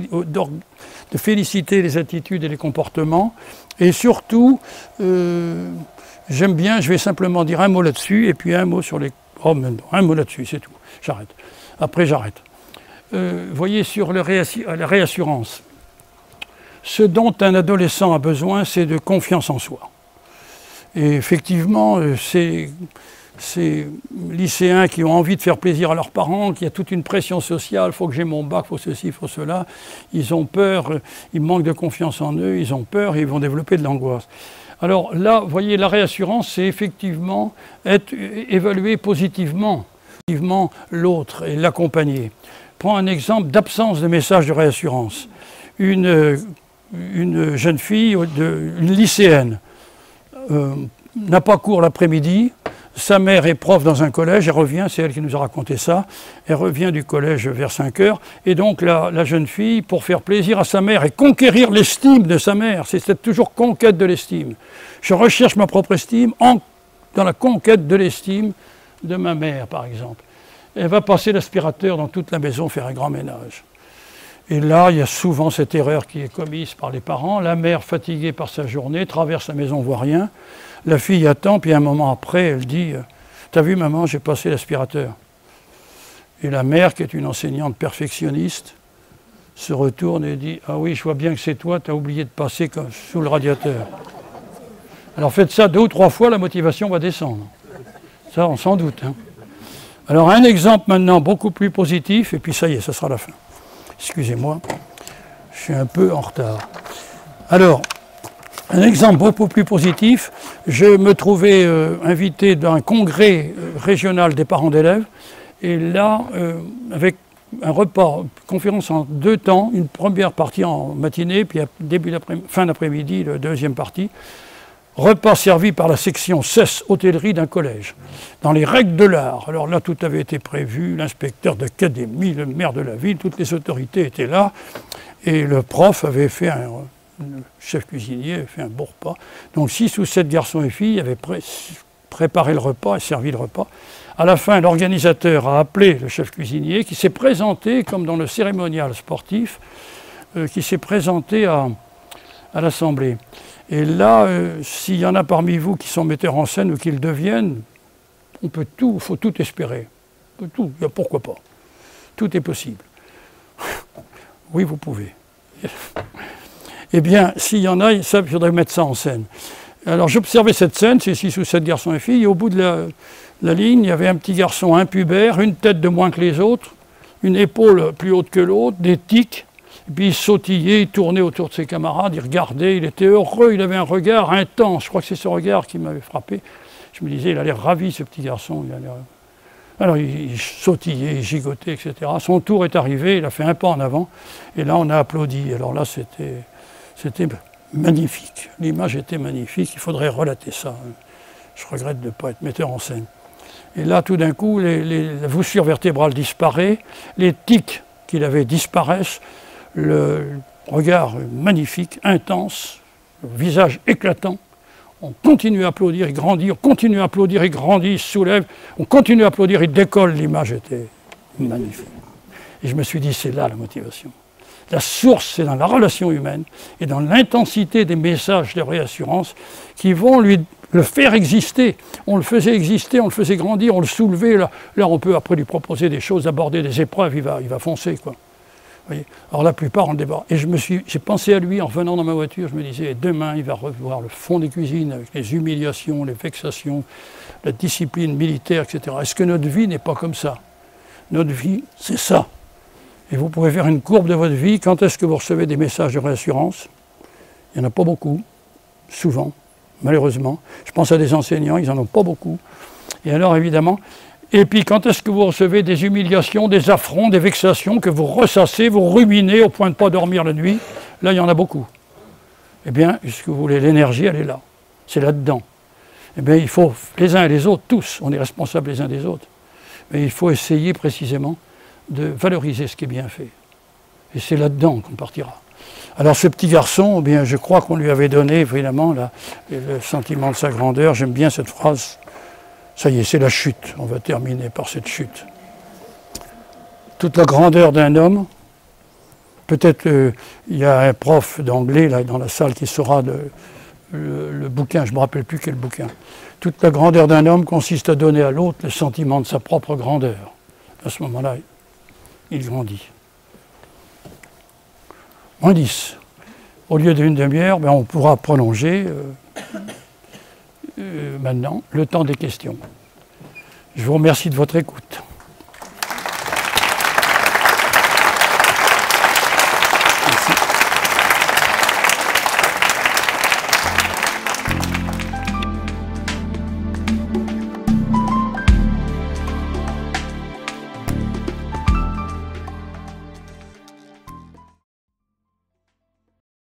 de féliciter les attitudes et les comportements. Et surtout, euh, j'aime bien, je vais simplement dire un mot là-dessus, et puis un mot sur les... Oh, mais non, un mot là-dessus, c'est tout. J'arrête. Après, j'arrête. Euh, voyez, sur le réassi... la réassurance, ce dont un adolescent a besoin, c'est de confiance en soi. Et effectivement, c'est... ces lycéens qui ont envie de faire plaisir à leurs parents, qu'il y a toute une pression sociale, il faut que j'ai mon bac, il faut ceci, il faut cela. Ils ont peur, ils manquent de confiance en eux, ils ont peur et ils vont développer de l'angoisse. Alors là, vous voyez, la réassurance, c'est effectivement être évalué positivement, positivement l'autre et l'accompagner. Prends un exemple d'absence de message de réassurance. Une, une jeune fille, de, une lycéenne, euh, n'a pas cours l'après-midi. Sa mère est prof dans un collège, elle revient, c'est elle qui nous a raconté ça, elle revient du collège vers cinq heures, et donc la, la jeune fille, pour faire plaisir à sa mère et conquérir l'estime de sa mère, c'est toujours conquête de l'estime. Je recherche ma propre estime en, dans la conquête de l'estime de ma mère, par exemple. Elle va passer l'aspirateur dans toute la maison, faire un grand ménage. Et là, il y a souvent cette erreur qui est commise par les parents. La mère, fatiguée par sa journée, traverse la maison, ne voit rien. La fille attend, puis un moment après, elle dit « T'as vu, maman, j'ai passé l'aspirateur. » Et la mère, qui est une enseignante perfectionniste, se retourne et dit « Ah oui, je vois bien que c'est toi, t'as oublié de passer comme sous le radiateur. » Alors faites ça deux ou trois fois, la motivation va descendre. Ça, on s'en doute. Hein. Alors un exemple maintenant beaucoup plus positif, et puis ça y est, ça sera la fin. Excusez-moi, je suis un peu en retard. Alors, un exemple beaucoup plus positif, je me trouvais euh, invité d'un congrès euh, régional des parents d'élèves, et là, euh, avec un repas, une conférence en deux temps, une première partie en matinée, puis à début d'après-midi, fin d'après-midi, la deuxième partie, repas servi par la section C E S hôtellerie d'un collège, dans les règles de l'art. Alors là, tout avait été prévu, l'inspecteur d'académie, le maire de la ville, toutes les autorités étaient là, et le prof avait fait un... le chef cuisinier avait fait un beau repas. Donc six ou sept garçons et filles avaient pré préparé le repas et servi le repas. À la fin, l'organisateur a appelé le chef cuisinier qui s'est présenté, comme dans le cérémonial sportif, euh, qui s'est présenté à, à l'Assemblée. Et là, euh, s'il y en a parmi vous qui sont metteurs en scène ou qui le deviennent, On peut tout, il faut tout espérer. On peut tout, pourquoi pas. Tout est possible. Oui, vous pouvez. Eh bien, s'il y en a, il faudrait mettre ça en scène. Alors j'observais cette scène, c'est six ou sept garçons et filles, et au bout de la, la ligne, il y avait un petit garçon impubère, une tête de moins que les autres, une épaule plus haute que l'autre, des tics, et puis il sautillait, il tournait autour de ses camarades, il regardait, il était heureux, il avait un regard intense. Je crois que c'est ce regard qui m'avait frappé. Je me disais, il a l'air ravi, ce petit garçon. Il a l'air... Alors il, il sautillait, il gigotait, et cetera. Son tour est arrivé, il a fait un pas en avant, et là on a applaudi. Alors là c'était, c'était magnifique, l'image était magnifique, il faudrait relater ça. Je regrette de ne pas être metteur en scène. Et là tout d'un coup, les, les, la voussure vertébrale disparaît, les tics qu'il avait disparaissent, le regard magnifique, intense, le visage éclatant. On continue à applaudir, il grandit, on continue à applaudir, il grandit, il se soulève, on continue à applaudir, il décolle, l'image était magnifique. Et je me suis dit, c'est là la motivation. La source, c'est dans la relation humaine et dans l'intensité des messages de réassurance qui vont lui le faire exister. On le faisait exister, on le faisait grandir, on le soulevait. Là, là on peut après lui proposer des choses, aborder des épreuves, il va, il va foncer, quoi. Voyez. Alors la plupart on déborde. Et je me suis, j'ai pensé à lui en revenant dans ma voiture, je me disais, demain il va revoir le fond des cuisines avec les humiliations, les vexations, la discipline militaire, et cetera. Est-ce que notre vie n'est pas comme ça? Notre vie, c'est ça. Et vous pouvez faire une courbe de votre vie. Quand est-ce que vous recevez des messages de réassurance? Il n'y en a pas beaucoup, souvent, malheureusement. Je pense à des enseignants, ils n'en ont pas beaucoup. Et alors évidemment, et puis quand est-ce que vous recevez des humiliations, des affronts, des vexations que vous ressassez, vous ruminez au point de ne pas dormir la nuit? Là, il y en a beaucoup. Eh bien, ce que vous voulez, l'énergie, elle est là. C'est là-dedans. Eh bien, il faut, les uns et les autres, tous, on est responsables les uns des autres. Mais il faut essayer précisément de valoriser ce qui est bien fait. Et c'est là-dedans qu'on partira. Alors ce petit garçon, eh bien, je crois qu'on lui avait donné, évidemment, là, le sentiment de sa grandeur. J'aime bien cette phrase. Ça y est, c'est la chute. On va terminer par cette chute. Toute la grandeur d'un homme. Peut-être euh, il y a un prof d'anglais là dans la salle qui saura de, le, le bouquin, je ne me rappelle plus quel bouquin. Toute la grandeur d'un homme consiste à donner à l'autre le sentiment de sa propre grandeur. À ce moment-là, il grandit. Moins dix. Au lieu d'une demi-heure, ben on pourra prolonger euh, euh, maintenant le temps des questions. Je vous remercie de votre écoute.